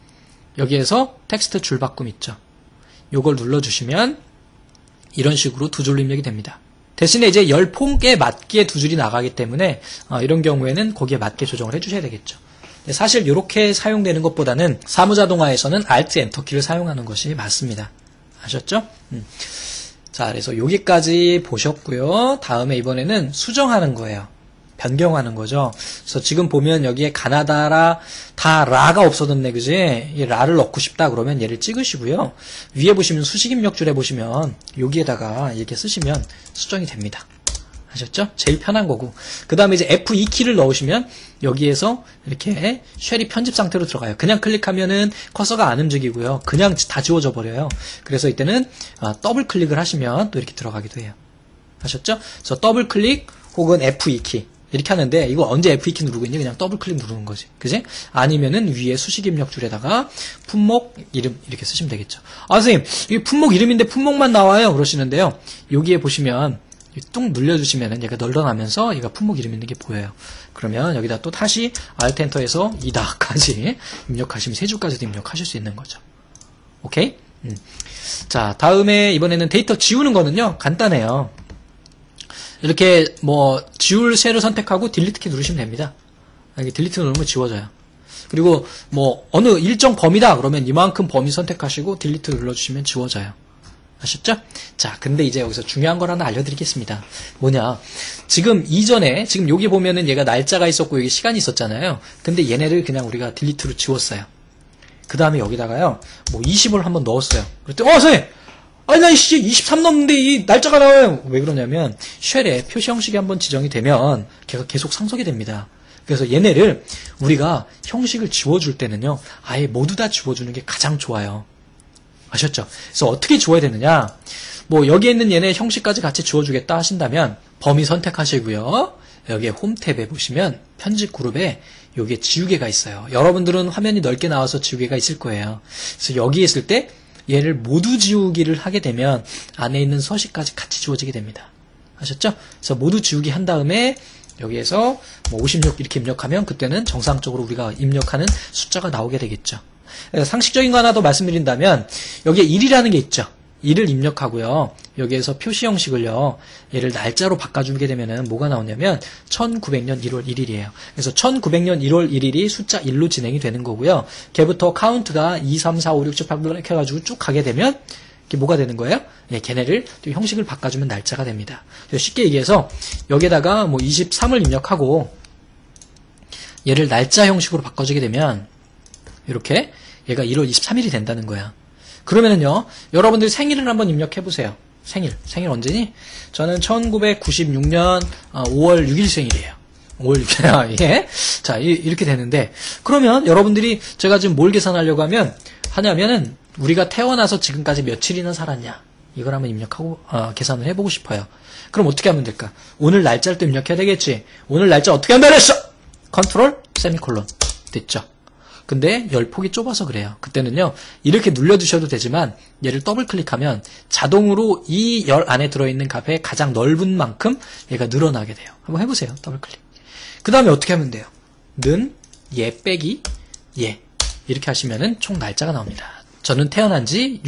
여기에서 텍스트 줄바꿈 있죠. 요걸 눌러주시면 이런 식으로 두 줄로 입력이 됩니다. 대신에 이제 열 폰에 맞게 두 줄이 나가기 때문에 이런 경우에는 거기에 맞게 조정을 해주셔야 되겠죠. 사실 이렇게 사용되는 것보다는 사무자동화에서는 Alt 엔터키를 사용하는 것이 맞습니다. 아셨죠? 자, 그래서 여기까지 보셨고요. 다음에 이번에는 수정하는 거예요. 변경하는 거죠. 그래서 지금 보면 여기에 가나다라 다 라가 없어졌네, 그지? 이 라를 넣고 싶다 그러면 얘를 찍으시고요. 위에 보시면 수식 입력줄에 보시면 여기에다가 이렇게 쓰시면 수정이 됩니다. 아셨죠? 제일 편한 거고. 그 다음에 이제 F2키를 넣으시면 여기에서 이렇게 쉘이 편집 상태로 들어가요. 그냥 클릭하면은 커서가 안 움직이고요. 그냥 다 지워져 버려요. 그래서 이때는 더블 클릭을 하시면 또 이렇게 들어가기도 해요. 아셨죠? 그래서 더블 클릭 혹은 F2키. 이렇게 하는데 이거 언제 F2키 누르고 있니? 그냥 더블 클릭 누르는 거지. 그지? 아니면은 위에 수식 입력줄에다가 품목 이름 이렇게 쓰시면 되겠죠. 선생님, 이게 품목 이름인데 품목만 나와요. 그러시는데요. 여기에 보시면 뚝 눌려주시면은 얘가 널널하면서 얘가 품목 이름 있는 게 보여요. 그러면 여기다 또 다시 Alt 엔터에서 이다까지 입력하시면 세 줄까지도 입력하실 수 있는 거죠. 오케이? 자, 다음에 이번에는 데이터 지우는 거는요. 간단해요. 이렇게 뭐 지울 셀을 선택하고 딜리트 키 누르시면 됩니다. 이렇게 딜리트 누르면 지워져요. 그리고 뭐 어느 일정 범위다 그러면 이만큼 범위 선택하시고 딜리트 눌러주시면 지워져요. 아셨죠? 자, 근데 이제 여기서 중요한 걸 하나 알려드리겠습니다. 뭐냐? 지금 이전에 지금 여기 보면은 얘가 날짜가 있었고 여기 시간이 있었잖아요. 근데 얘네를 그냥 우리가 딜리트로 지웠어요. 그 다음에 여기다가요 뭐 20을 한번 넣었어요. 그랬더니 선생님! 아니 나 23 넘는데 이 날짜가 나와요. 왜 그러냐면 쉘에 표시 형식이 한번 지정이 되면 걔가 계속 상속이 됩니다. 그래서 얘네를 우리가 형식을 지워줄 때는요 아예 모두 다 지워주는 게 가장 좋아요. 아셨죠? 그래서 어떻게 지워야 되느냐? 뭐 여기에 있는 얘네 형식까지 같이 지워주겠다 하신다면 범위 선택하시고요. 여기에 홈 탭에 보시면 편집 그룹에 여기에 지우개가 있어요. 여러분들은 화면이 넓게 나와서 지우개가 있을 거예요. 그래서 여기 있을 때 얘를 모두 지우기를 하게 되면 안에 있는 서식까지 같이 지워지게 됩니다. 아셨죠? 그래서 모두 지우기 한 다음에 여기에서 뭐 56 이렇게 입력하면 그때는 정상적으로 우리가 입력하는 숫자가 나오게 되겠죠. 상식적인 거 하나 더 말씀드린다면 여기에 1이라는 게 있죠. 일을 입력하고요. 여기에서 표시 형식을요. 얘를 날짜로 바꿔주게 되면은 뭐가 나오냐면 1900년 1월 1일이에요. 그래서 1900년 1월 1일이 숫자 1로 진행이 되는 거고요. 걔부터 카운트가 2, 3, 4, 5, 6, 7, 8 이렇게 해가지고 쭉 가게 되면 이게 뭐가 되는 거예요? 예, 걔네를 또 형식을 바꿔주면 날짜가 됩니다. 그래서 쉽게 얘기해서 여기에다가 뭐 23을 입력하고 얘를 날짜 형식으로 바꿔주게 되면 이렇게 얘가 1월 23일이 된다는 거야. 그러면은요, 여러분들 생일을 한번 입력해 보세요. 생일 언제니? 저는 1996년 5월 6일 생일이에요. 5월 6일. 예. 자, 이렇게 되는데, 그러면 여러분들이 제가 지금 뭘 계산하려고 하냐면은, 우리가 태어나서 지금까지 며칠이나 살았냐. 이걸 한번 입력하고, 계산을 해보고 싶어요. 그럼 어떻게 하면 될까? 오늘 날짜를 또 입력해야 되겠지. 오늘 날짜 어떻게 한다 그랬어? 컨트롤, 세미콜론. 됐죠? 근데 열폭이 좁아서 그래요. 그때는요, 이렇게 눌러주셔도 되지만, 얘를 더블 클릭하면 자동으로 이 열 안에 들어있는 값의 가장 넓은 만큼 얘가 늘어나게 돼요. 한번 해보세요. 더블 클릭. 그 다음에 어떻게 하면 돼요? 는, 얘 빼기, 얘. 이렇게 하시면은 총 날짜가 나옵니다. 저는 태어난 지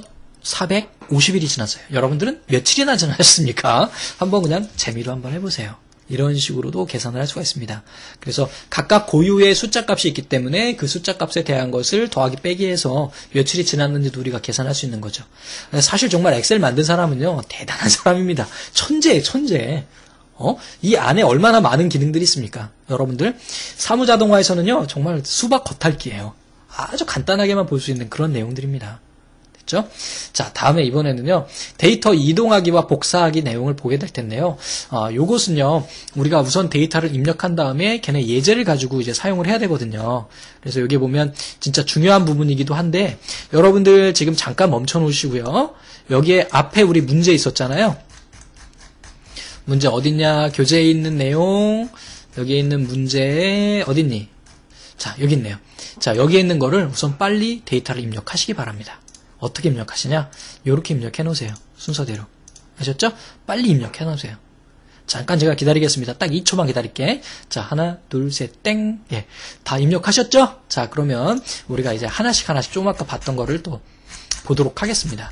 6,450일이 지났어요. 여러분들은 며칠이나 지나셨습니까? 한번 그냥 재미로 한번 해보세요. 이런 식으로도 계산을 할 수가 있습니다. 그래서 각각 고유의 숫자 값이 있기 때문에 그 숫자 값에 대한 것을 더하기 빼기 해서 며칠이 지났는지도 우리가 계산할 수 있는 거죠. 사실 정말 엑셀 만든 사람은요, 대단한 사람입니다. 천재예요, 천재. 이 안에 얼마나 많은 기능들이 있습니까? 여러분들, 사무자동화에서는요, 정말 수박 겉핥기예요. 아주 간단하게만 볼 수 있는 그런 내용들입니다. 자, 다음에 이번에는요, 데이터 이동하기와 복사하기 내용을 보게 될 텐데요. 요것은요, 우리가 우선 데이터를 입력한 다음에 걔네 예제를 가지고 이제 사용을 해야 되거든요. 그래서 여기 보면 진짜 중요한 부분이기도 한데, 여러분들 지금 잠깐 멈춰 놓으시고요. 여기에 앞에 우리 문제 있었잖아요. 문제 어딨냐? 교재에 있는 내용, 여기에 있는 문제, 어딨니? 자, 여기 있네요. 자, 여기에 있는 거를 우선 빨리 데이터를 입력하시기 바랍니다. 어떻게 입력하시냐? 요렇게 입력해 놓으세요. 순서대로. 아셨죠? 빨리 입력해 놓으세요. 잠깐 제가 기다리겠습니다. 딱 2초만 기다릴게. 자, 하나, 둘, 셋, 땡. 예. 다 입력하셨죠? 자, 그러면 우리가 이제 하나씩 좀 아까 봤던 거를 또 보도록 하겠습니다.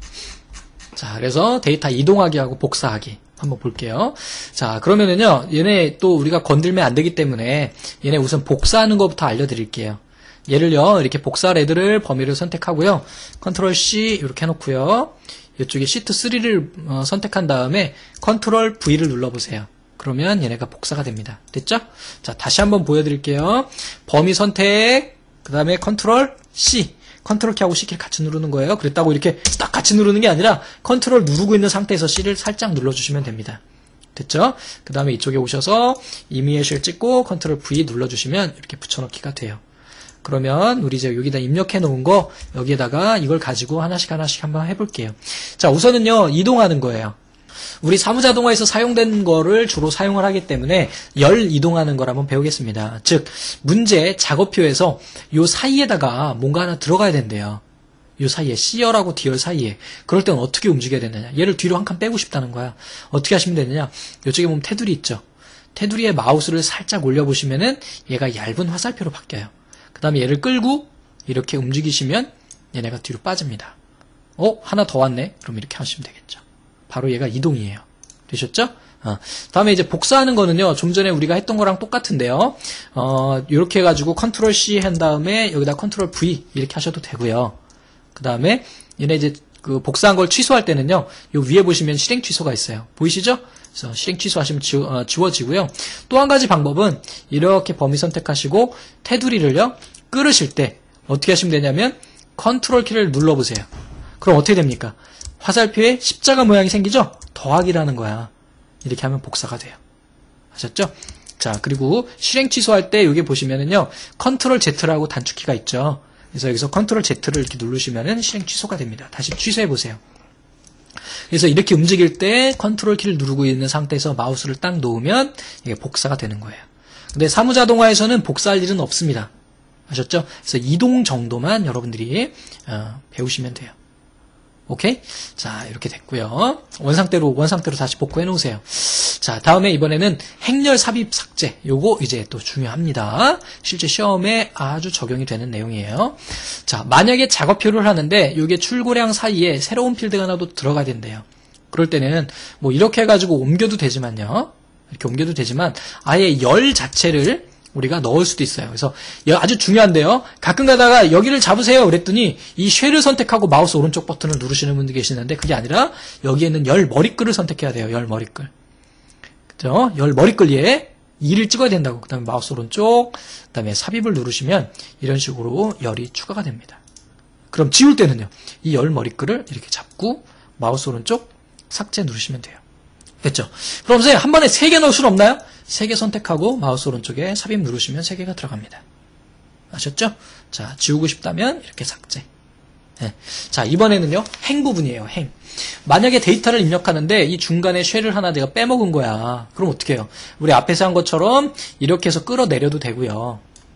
자, 그래서 데이터 이동하기하고 복사하기. 한번 볼게요. 자, 그러면은요, 얘네 또 우리가 건들면 안 되기 때문에 얘네 우선 복사하는 것부터 알려드릴게요. 얘를요, 이렇게 복사 레드를 범위를 선택하고요. 컨트롤 C 이렇게 해놓고요. 이쪽에 시트 3를 선택한 다음에 컨트롤 V를 눌러보세요. 그러면 얘네가 복사가 됩니다. 됐죠? 자, 다시 한번 보여드릴게요. 범위 선택, 그 다음에 컨트롤 C. 컨트롤 키하고 C키를 같이 누르는 거예요. 그랬다고 이렇게 딱 같이 누르는 게 아니라 컨트롤 누르고 있는 상태에서 C를 살짝 눌러주시면 됩니다. 됐죠? 그 다음에 이쪽에 오셔서 이미에시를 찍고 컨트롤 V 눌러주시면 이렇게 붙여넣기가 돼요. 그러면 우리 이제 여기다 입력해 놓은 거 여기에다가 이걸 가지고 하나씩 한번 해볼게요. 자, 우선은요, 이동하는 거예요. 우리 사무자동화에서 사용된 거를 주로 사용을 하기 때문에 열 이동하는 걸 한번 배우겠습니다. 즉, 문제 작업표에서 요 사이에다가 뭔가 하나 들어가야 된대요. 요 사이에, C열하고 D열 사이에. 그럴 때는 어떻게 움직여야 되느냐. 얘를 뒤로 한 칸 빼고 싶다는 거야. 어떻게 하시면 되느냐. 이쪽에 보면 테두리 있죠. 테두리에 마우스를 살짝 올려보시면은 얘가 얇은 화살표로 바뀌어요. 그 다음에 얘를 끌고 이렇게 움직이시면 얘네가 뒤로 빠집니다. 하나 더 왔네? 그럼 이렇게 하시면 되겠죠. 바로 얘가 이동이에요. 되셨죠? 다음에 이제 복사하는 거는요, 좀 전에 우리가 했던 거랑 똑같은데요. 이렇게 해가지고 컨트롤 C 한 다음에 여기다 컨트롤 V 이렇게 하셔도 되고요. 그 다음에 얘네 이제 그 복사한 걸 취소할 때는요, 요 위에 보시면 실행 취소가 있어요. 보이시죠? 그래서 실행 취소하시면 지워지고요. 또 한 가지 방법은 이렇게 범위 선택하시고 테두리를요, 끌으실 때 어떻게 하시면 되냐면 컨트롤 키를 눌러보세요. 그럼 어떻게 됩니까? 화살표에 십자가 모양이 생기죠? 더하기라는 거야. 이렇게 하면 복사가 돼요. 아셨죠? 자, 그리고 실행 취소할 때 여기 보시면은요, 컨트롤 Z라고 단축키가 있죠. 그래서 여기서 컨트롤 Z를 이렇게 누르시면은 실행 취소가 됩니다. 다시 취소해 보세요. 그래서 이렇게 움직일 때 컨트롤 키를 누르고 있는 상태에서 마우스를 딱 놓으면 이게 복사가 되는 거예요. 근데 사무자동화에서는 복사할 일은 없습니다. 아셨죠? 그래서 이동 정도만 여러분들이 배우시면 돼요. 오케이? 자, 이렇게 됐고요. 원상태로 다시 복구해 놓으세요. 자, 다음에 이번에는 행렬 삽입 삭제. 요거 이제 또 중요합니다. 실제 시험에 아주 적용이 되는 내용이에요. 자, 만약에 작업표를 하는데 요게 출고량 사이에 새로운 필드가 하나 더 들어가야 된대요. 그럴 때는 뭐 이렇게 해가지고 옮겨도 되지만요. 이렇게 옮겨도 되지만 아예 열 자체를 우리가 넣을 수도 있어요. 그래서 아주 중요한데요. 가끔 가다가 여기를 잡으세요 그랬더니 이 쉘을 선택하고 마우스 오른쪽 버튼을 누르시는 분들 계시는데 그게 아니라 여기에는 열 머리글을 선택해야 돼요. 열 머리글. 그죠? 열 머리글에 2를 찍어야 된다고. 그 다음에 마우스 오른쪽, 그 다음에 삽입을 누르시면 이런 식으로 열이 추가가 됩니다. 그럼 지울 때는요. 이 열 머리글을 이렇게 잡고 마우스 오른쪽 삭제 누르시면 돼요. 됐죠? 그럼 선생님 한 번에 3개 넣을 수는 없나요? 3개 선택하고 마우스 오른쪽에 삽입 누르시면 3개가 들어갑니다. 아셨죠? 자, 지우고 싶다면 이렇게 삭제. 네. 자, 이번에는요. 행 부분이에요. 행. 만약에 데이터를 입력하는데 이 중간에 쉘을 하나 내가 빼먹은 거야. 그럼 어떻게 해요? 우리 앞에서 한 것처럼 이렇게 해서 끌어내려도 되고요.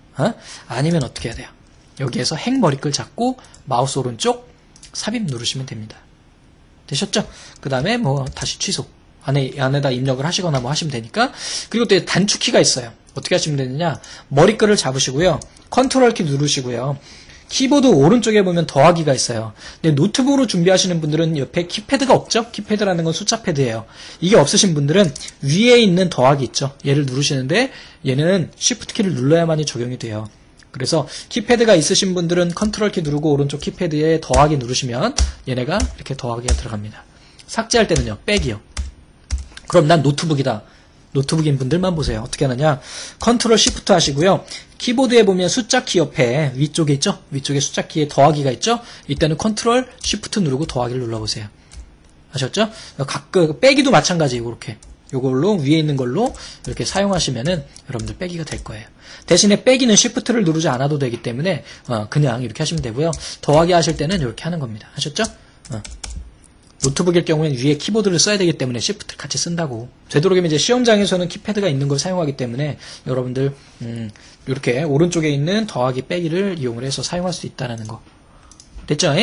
아니면 어떻게 해야 돼요? 여기에서 행 머리글 잡고 마우스 오른쪽 삽입 누르시면 됩니다. 되셨죠? 그 다음에 뭐 다시 취소. 안에다 입력을 하시거나 뭐 하시면 되니까. 그리고 또 단축키가 있어요. 어떻게 하시면 되느냐. 머리글을 잡으시고요. 컨트롤 키 누르시고요. 키보드 오른쪽에 보면 더하기가 있어요. 근데 노트북으로 준비하시는 분들은 옆에 키패드가 없죠? 키패드라는 건 숫자 패드예요. 이게 없으신 분들은 위에 있는 더하기 있죠? 얘를 누르시는데 얘는 Shift 키를 눌러야만이 적용이 돼요. 그래서 키패드가 있으신 분들은 컨트롤 키 누르고 오른쪽 키패드에 더하기 누르시면 얘네가 이렇게 더하기가 들어갑니다. 삭제할 때는요. 백이요. 그럼 난 노트북이다. 노트북인 분들만 보세요. 어떻게 하느냐. 컨트롤 시프트 하시고요. 키보드에 보면 숫자 키 옆에 위쪽에 있죠? 위쪽에 숫자 키에 더하기가 있죠? 이때는 컨트롤 시프트 누르고 더하기를 눌러보세요. 아셨죠? 가끔 빼기도 마찬가지예요. 이렇게. 요걸로 위에 있는 걸로 이렇게 사용하시면은 여러분들 빼기가 될 거예요. 대신에 빼기는 시프트를 누르지 않아도 되기 때문에 그냥 이렇게 하시면 되고요. 더하기 하실 때는 이렇게 하는 겁니다. 아셨죠? 노트북일 경우에는 위에 키보드를 써야 되기 때문에 시프트를 같이 쓴다고. 되도록이면 이제 시험장에서는 키패드가 있는 걸 사용하기 때문에 여러분들 이렇게 오른쪽에 있는 더하기 빼기를 이용을 해서 사용할 수 있다는 거. 됐죠?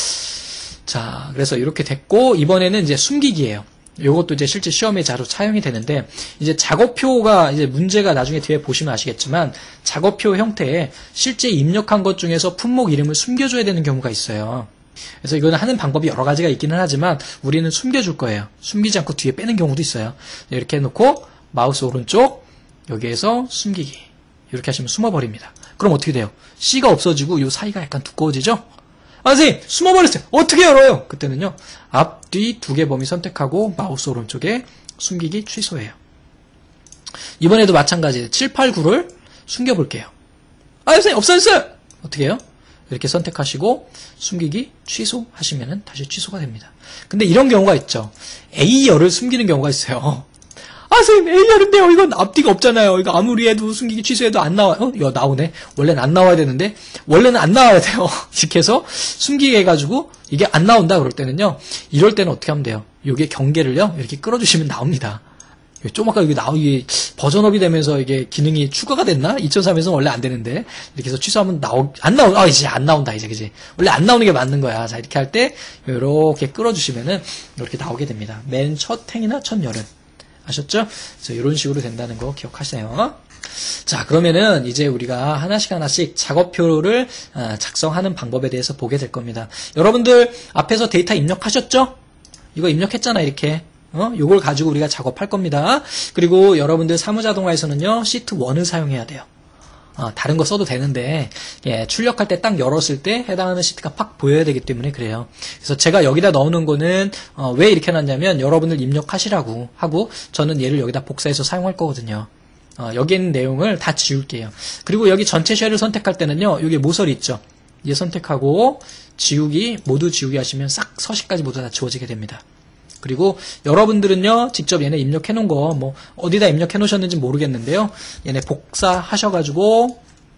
자, 그래서 이렇게 됐고 이번에는 이제 숨기기예요. 요것도 이제 실제 시험에 자주 사용이 되는데 이제 작업표가 이제 문제가 나중에 뒤에 보시면 아시겠지만 작업표 형태에 실제 입력한 것 중에서 품목 이름을 숨겨줘야 되는 경우가 있어요. 그래서 이거는 하는 방법이 여러 가지가 있기는 하지만 우리는 숨겨줄 거예요. 숨기지 않고 뒤에 빼는 경우도 있어요. 이렇게 해놓고 마우스 오른쪽 여기에서 숨기기 이렇게 하시면 숨어버립니다. 그럼 어떻게 돼요? C가 없어지고 이 사이가 약간 두꺼워지죠? 선생님 숨어버렸어요. 어떻게 열어요? 그때는요. 앞, 뒤 두 개 범위 선택하고 마우스 오른쪽에 숨기기 취소해요. 이번에도 마찬가지예요. 7, 8, 9를 숨겨볼게요. 선생님 없어졌어요. 어떻게 해요? 이렇게 선택하시고 숨기기 취소하시면 다시 취소가 됩니다. 근데 이런 경우가 있죠. A열을 숨기는 경우가 있어요. 선생님 A열인데요. 이건 앞뒤가 없잖아요. 이거 아무리 해도 숨기기 취소해도 안 나와요. 이거 나오네. 원래는 안 나와야 되는데 원래는 안 나와야 돼요. 이렇게 해서 숨기게 해가지고 이게 안 나온다 그럴 때는요. 이럴 때는 어떻게 하면 돼요? 이게 경계를요. 이렇게 끌어주시면 나옵니다. 좀 아까 이게 버전업이 되면서 이게 기능이 추가가 됐나? 2003에서는 원래 안 되는데 이렇게 해서 취소하면 이제 안 나온다 이제 그지? 원래 안 나오는 게 맞는 거야. 자 이렇게 할 때 이렇게 끌어주시면은 이렇게 나오게 됩니다. 맨 첫 행이나 첫 열은 아셨죠? 그래서 이런 식으로 된다는 거 기억하세요. 자 그러면은 이제 우리가 하나씩 작업표를 작성하는 방법에 대해서 보게 될 겁니다. 여러분들 앞에서 데이터 입력하셨죠? 이거 입력했잖아 이렇게. 요걸 가지고 우리가 작업할 겁니다. 그리고 여러분들 사무자동화에서는요, 시트 1을 사용해야 돼요. 다른 거 써도 되는데, 출력할 때 딱 열었을 때 해당하는 시트가 팍 보여야 되기 때문에 그래요. 그래서 제가 여기다 넣는 거는, 왜 이렇게 놨냐면, 여러분들 입력하시라고 하고, 저는 얘를 여기다 복사해서 사용할 거거든요. 여기 있는 내용을 다 지울게요. 그리고 여기 전체 쉘을 선택할 때는요, 여기 모서리 있죠? 얘 선택하고, 지우기, 모두 지우기 하시면 싹 서식까지 모두 다 지워지게 됩니다. 그리고 여러분들은요 직접 얘네 입력해 놓은 거 뭐 어디다 입력해 놓으셨는지 모르겠는데요 얘네 복사하셔가지고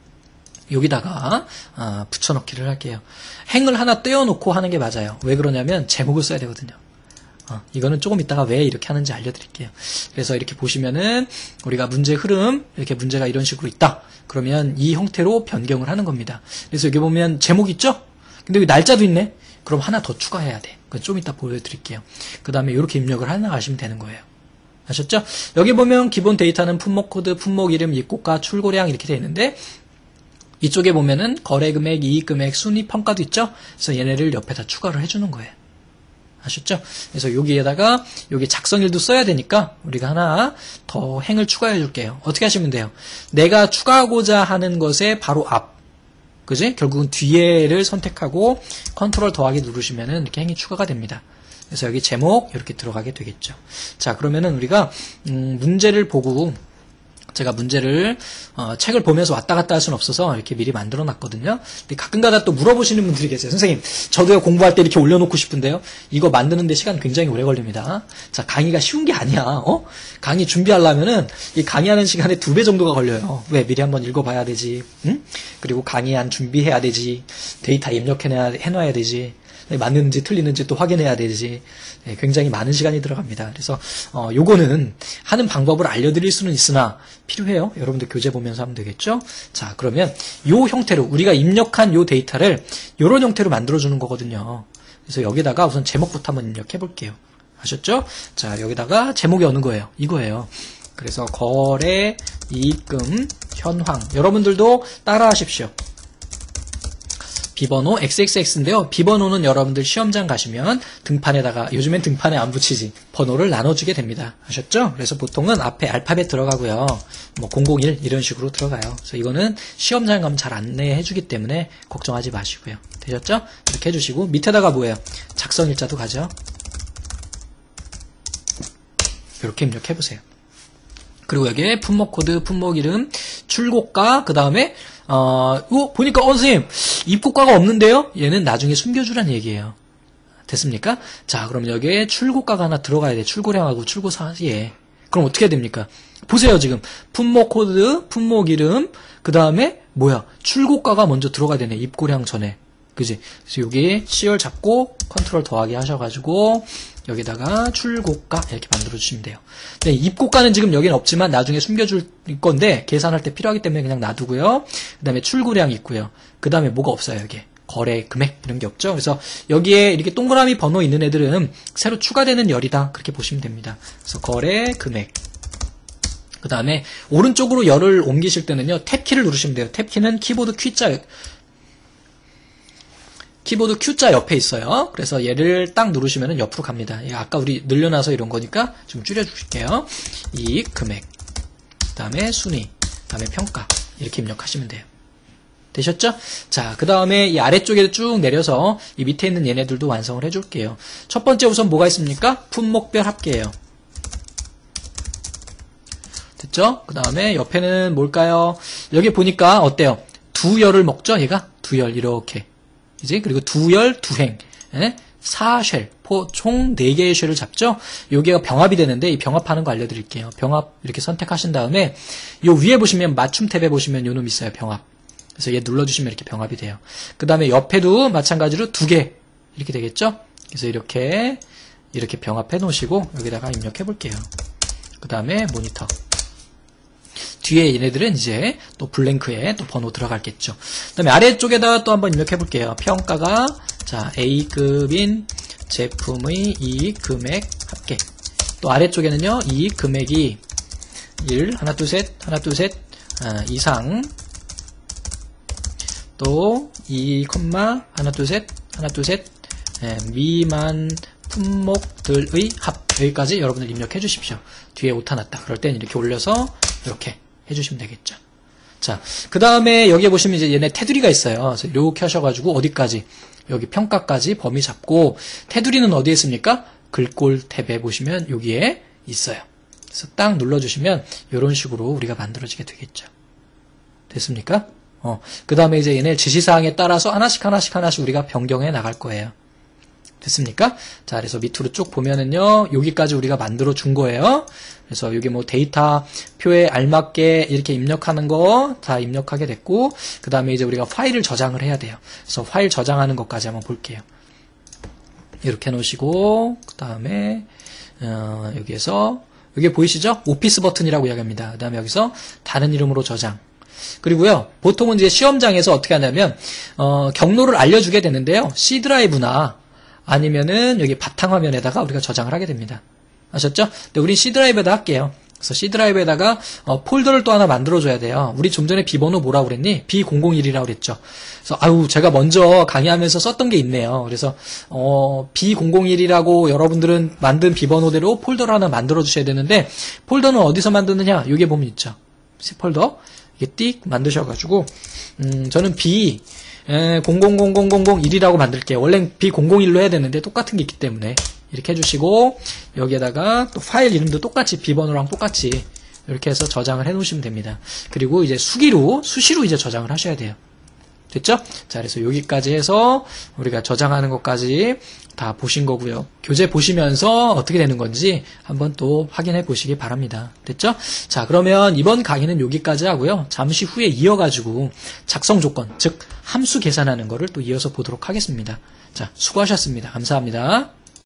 여기다가 붙여넣기를 할게요. 행을 하나 떼어놓고 하는 게 맞아요. 왜 그러냐면 제목을 써야 되거든요. 이거는 조금 이따가 왜 이렇게 하는지 알려드릴게요. 그래서 이렇게 보시면은 우리가 문제 흐름 이렇게 문제가 이런 식으로 있다 그러면 이 형태로 변경을 하는 겁니다. 그래서 여기 보면 제목 있죠? 근데 여기 날짜도 있네. 그럼 하나 더 추가해야 돼. 그건 좀 이따 보여드릴게요. 그 다음에 이렇게 입력을 해나가시면 되는 거예요. 아셨죠? 여기 보면 기본 데이터는 품목 코드, 품목 이름, 입고가, 출고량 이렇게 되어 있는데 이쪽에 보면은 거래 금액, 이익 금액, 순위 평가도 있죠? 그래서 얘네를 옆에다 추가를 해주는 거예요. 아셨죠? 그래서 여기에다가 여기 작성일도 써야 되니까 우리가 하나 더 행을 추가해 줄게요. 어떻게 하시면 돼요? 내가 추가하고자 하는 것에 바로 앞, 그지? 결국은 뒤에를 선택하고 컨트롤 더하기 누르시면은 이렇게 행이 추가가 됩니다. 그래서 여기 제목 이렇게 들어가게 되겠죠. 자, 그러면은 우리가 문제를 보고 제가 문제를 책을 보면서 왔다 갔다 할 수는 없어서 이렇게 미리 만들어 놨거든요. 근데 가끔가다 또 물어보시는 분들이 계세요. 선생님, 저도요 공부할 때 이렇게 올려놓고 싶은데요. 이거 만드는데 시간 굉장히 오래 걸립니다. 자, 강의가 쉬운 게 아니야. 강의 준비하려면은 이 강의하는 시간에 2배 정도가 걸려요. 왜? 미리 한번 읽어봐야 되지. 응? 그리고 강의안 준비해야 되지. 데이터 입력해놔야 되지. 맞는지 틀리는지 또 확인해야 되지. 네, 굉장히 많은 시간이 들어갑니다. 그래서 요거는 하는 방법을 알려드릴 수는 있으나 필요해요. 여러분들 교재 보면서 하면 되겠죠. 자, 그러면 요 형태로 우리가 입력한 요 데이터를 요런 형태로 만들어주는 거거든요. 그래서 여기다가 우선 제목부터 한번 입력해 볼게요. 아셨죠? 자, 여기다가 제목이 어느 거예요? 이거예요. 그래서 거래, 이익금, 현황. 여러분들도 따라 하십시오. 비번호 XXX인데요. 비번호는 여러분들 시험장 가시면 등판에다가, 요즘엔 등판에 안 붙이지, 번호를 나눠주게 됩니다. 아셨죠? 그래서 보통은 앞에 알파벳 들어가고요. 뭐 001 이런 식으로 들어가요. 그래서 이거는 시험장 가면 잘 안내해주기 때문에 걱정하지 마시고요. 되셨죠? 이렇게 해주시고 밑에다가 뭐예요? 작성일자도 가죠. 이렇게 입력해보세요. 그리고 여기에 품목 코드, 품목 이름, 출고가, 그 다음에 보니까 선생님 입고가가 없는데요? 얘는 나중에 숨겨주란 얘기예요. 됐습니까? 자, 그럼 여기에 출고가가 하나 들어가야 돼. 출고량하고 출고 사이에. 그럼 어떻게 해야 됩니까? 보세요. 지금 품목 코드, 품목 이름, 그 다음에 뭐야? 출고가가 먼저 들어가야 되네. 입고량 전에. 그지? 그래서 여기 CL 잡고 컨트롤 더하기 하셔가지고 여기다가 출고가 이렇게 만들어주시면 돼요. 네, 입고가는 지금 여기는 없지만 나중에 숨겨줄 건데 계산할 때 필요하기 때문에 그냥 놔두고요. 그 다음에 출고량 있고요. 그 다음에 뭐가 없어요. 여기 거래 금액 이런 게 없죠. 그래서 여기에 이렇게 동그라미 번호 있는 애들은 새로 추가되는 열이다 그렇게 보시면 됩니다. 그래서 거래 금액, 그 다음에 오른쪽으로 열을 옮기실 때는요 탭키를 누르시면 돼요. 탭키는 키보드 Q자 옆에 있어요. 그래서 얘를 딱 누르시면 옆으로 갑니다. 아까 우리 늘려놔서 이런 거니까 좀 줄여줄게요. 이익, 금액, 그 다음에 순위, 그 다음에 평가 이렇게 입력하시면 돼요. 되셨죠? 자, 그 다음에 이 아래쪽에 쭉 내려서 이 밑에 있는 얘네들도 완성을 해줄게요. 첫 번째 우선 뭐가 있습니까? 품목별 합계예요. 됐죠? 그 다음에 옆에는 뭘까요? 여기 보니까 어때요? 두 열을 먹죠? 얘가 두 열 이렇게. 이제 그리고 두열, 두행, 4쉘, 총 4개의 쉘을 잡죠? 여기가 병합이 되는데 이 병합하는 거 알려드릴게요. 병합 이렇게 선택하신 다음에 요 위에 보시면 맞춤 탭에 보시면 요 놈 있어요. 병합. 그래서 얘 눌러주시면 이렇게 병합이 돼요. 그 다음에 옆에도 마찬가지로 2개 이렇게 되겠죠? 그래서 이렇게 병합해 놓으시고 여기다가 입력해 볼게요. 그 다음에 모니터. 뒤에 얘네들은 이제 또 블랭크에 또 번호 들어갈겠죠. 그 다음에 아래쪽에다 또 한번 입력해 볼게요. 평가가, 자, A급인 제품의 이익 금액 합계. 또 아래쪽에는요, 이익 금액이 1, 하나, 둘, 셋, 이상. 또 2, 하나, 둘, 셋, 미만 품목들의 합. 여기까지 여러분들 입력해 주십시오. 뒤에 오타 났다. 그럴 땐 이렇게 올려서 이렇게 해주시면 되겠죠. 자, 그 다음에 여기에 보시면 이제 얘네 테두리가 있어요. 그래서 이렇게 하셔가지고 어디까지? 여기 평가까지 범위 잡고, 테두리는 어디에 있습니까? 글꼴 탭에 보시면 여기에 있어요. 그래서 딱 눌러주시면 이런 식으로 우리가 만들어지게 되겠죠. 됐습니까? 그 다음에 이제 얘네 지시사항에 따라서 하나씩 우리가 변경해 나갈 거예요. 됐습니까? 자, 그래서 밑으로 쭉 보면은요, 여기까지 우리가 만들어 준 거예요. 그래서 여기 뭐 데이터 표에 알맞게 이렇게 입력하는 거 다 입력하게 됐고, 그 다음에 이제 우리가 파일을 저장을 해야 돼요. 그래서 파일 저장하는 것까지 한번 볼게요. 이렇게 놓으시고, 그 다음에, 여기에서, 여기 보이시죠? 오피스 버튼이라고 이야기합니다. 그 다음에 여기서 다른 이름으로 저장. 그리고요, 보통은 이제 시험장에서 어떻게 하냐면, 경로를 알려주게 되는데요, C 드라이브나 아니면은 여기 바탕화면에다가 우리가 저장을 하게 됩니다. 아셨죠? 근데 우린 C 드라이브에다 할게요. 그래서 C 드라이브에다가 폴더를 또 하나 만들어줘야 돼요. 우리 좀 전에 비번호 뭐라고 그랬니? B001이라고 그랬죠. 그래서 제가 먼저 강의하면서 썼던 게 있네요. 그래서 B001이라고 여러분들은 만든 비번호대로 폴더를 하나 만들어 주셔야 되는데 폴더는 어디서 만드느냐? 여기에 보면 있죠. C 폴더 이게 띡 만드셔가지고 저는 B000001이라고 만들게요. 원래 B001로 해야 되는데 똑같은 게 있기 때문에 이렇게 해주시고 여기에다가 또 파일 이름도 똑같이 비번호랑 똑같이 이렇게 해서 저장을 해 놓으시면 됩니다. 그리고 이제 수시로 이제 저장을 하셔야 돼요. 됐죠? 자, 그래서 여기까지 해서 우리가 저장하는 것까지 다 보신 거고요. 교재 보시면서 어떻게 되는 건지 한번 또 확인해 보시기 바랍니다. 됐죠? 자, 그러면 이번 강의는 여기까지 하고요. 잠시 후에 이어가지고 작성 조건, 즉 함수 계산하는 거를 또 이어서 보도록 하겠습니다. 자, 수고하셨습니다. 감사합니다.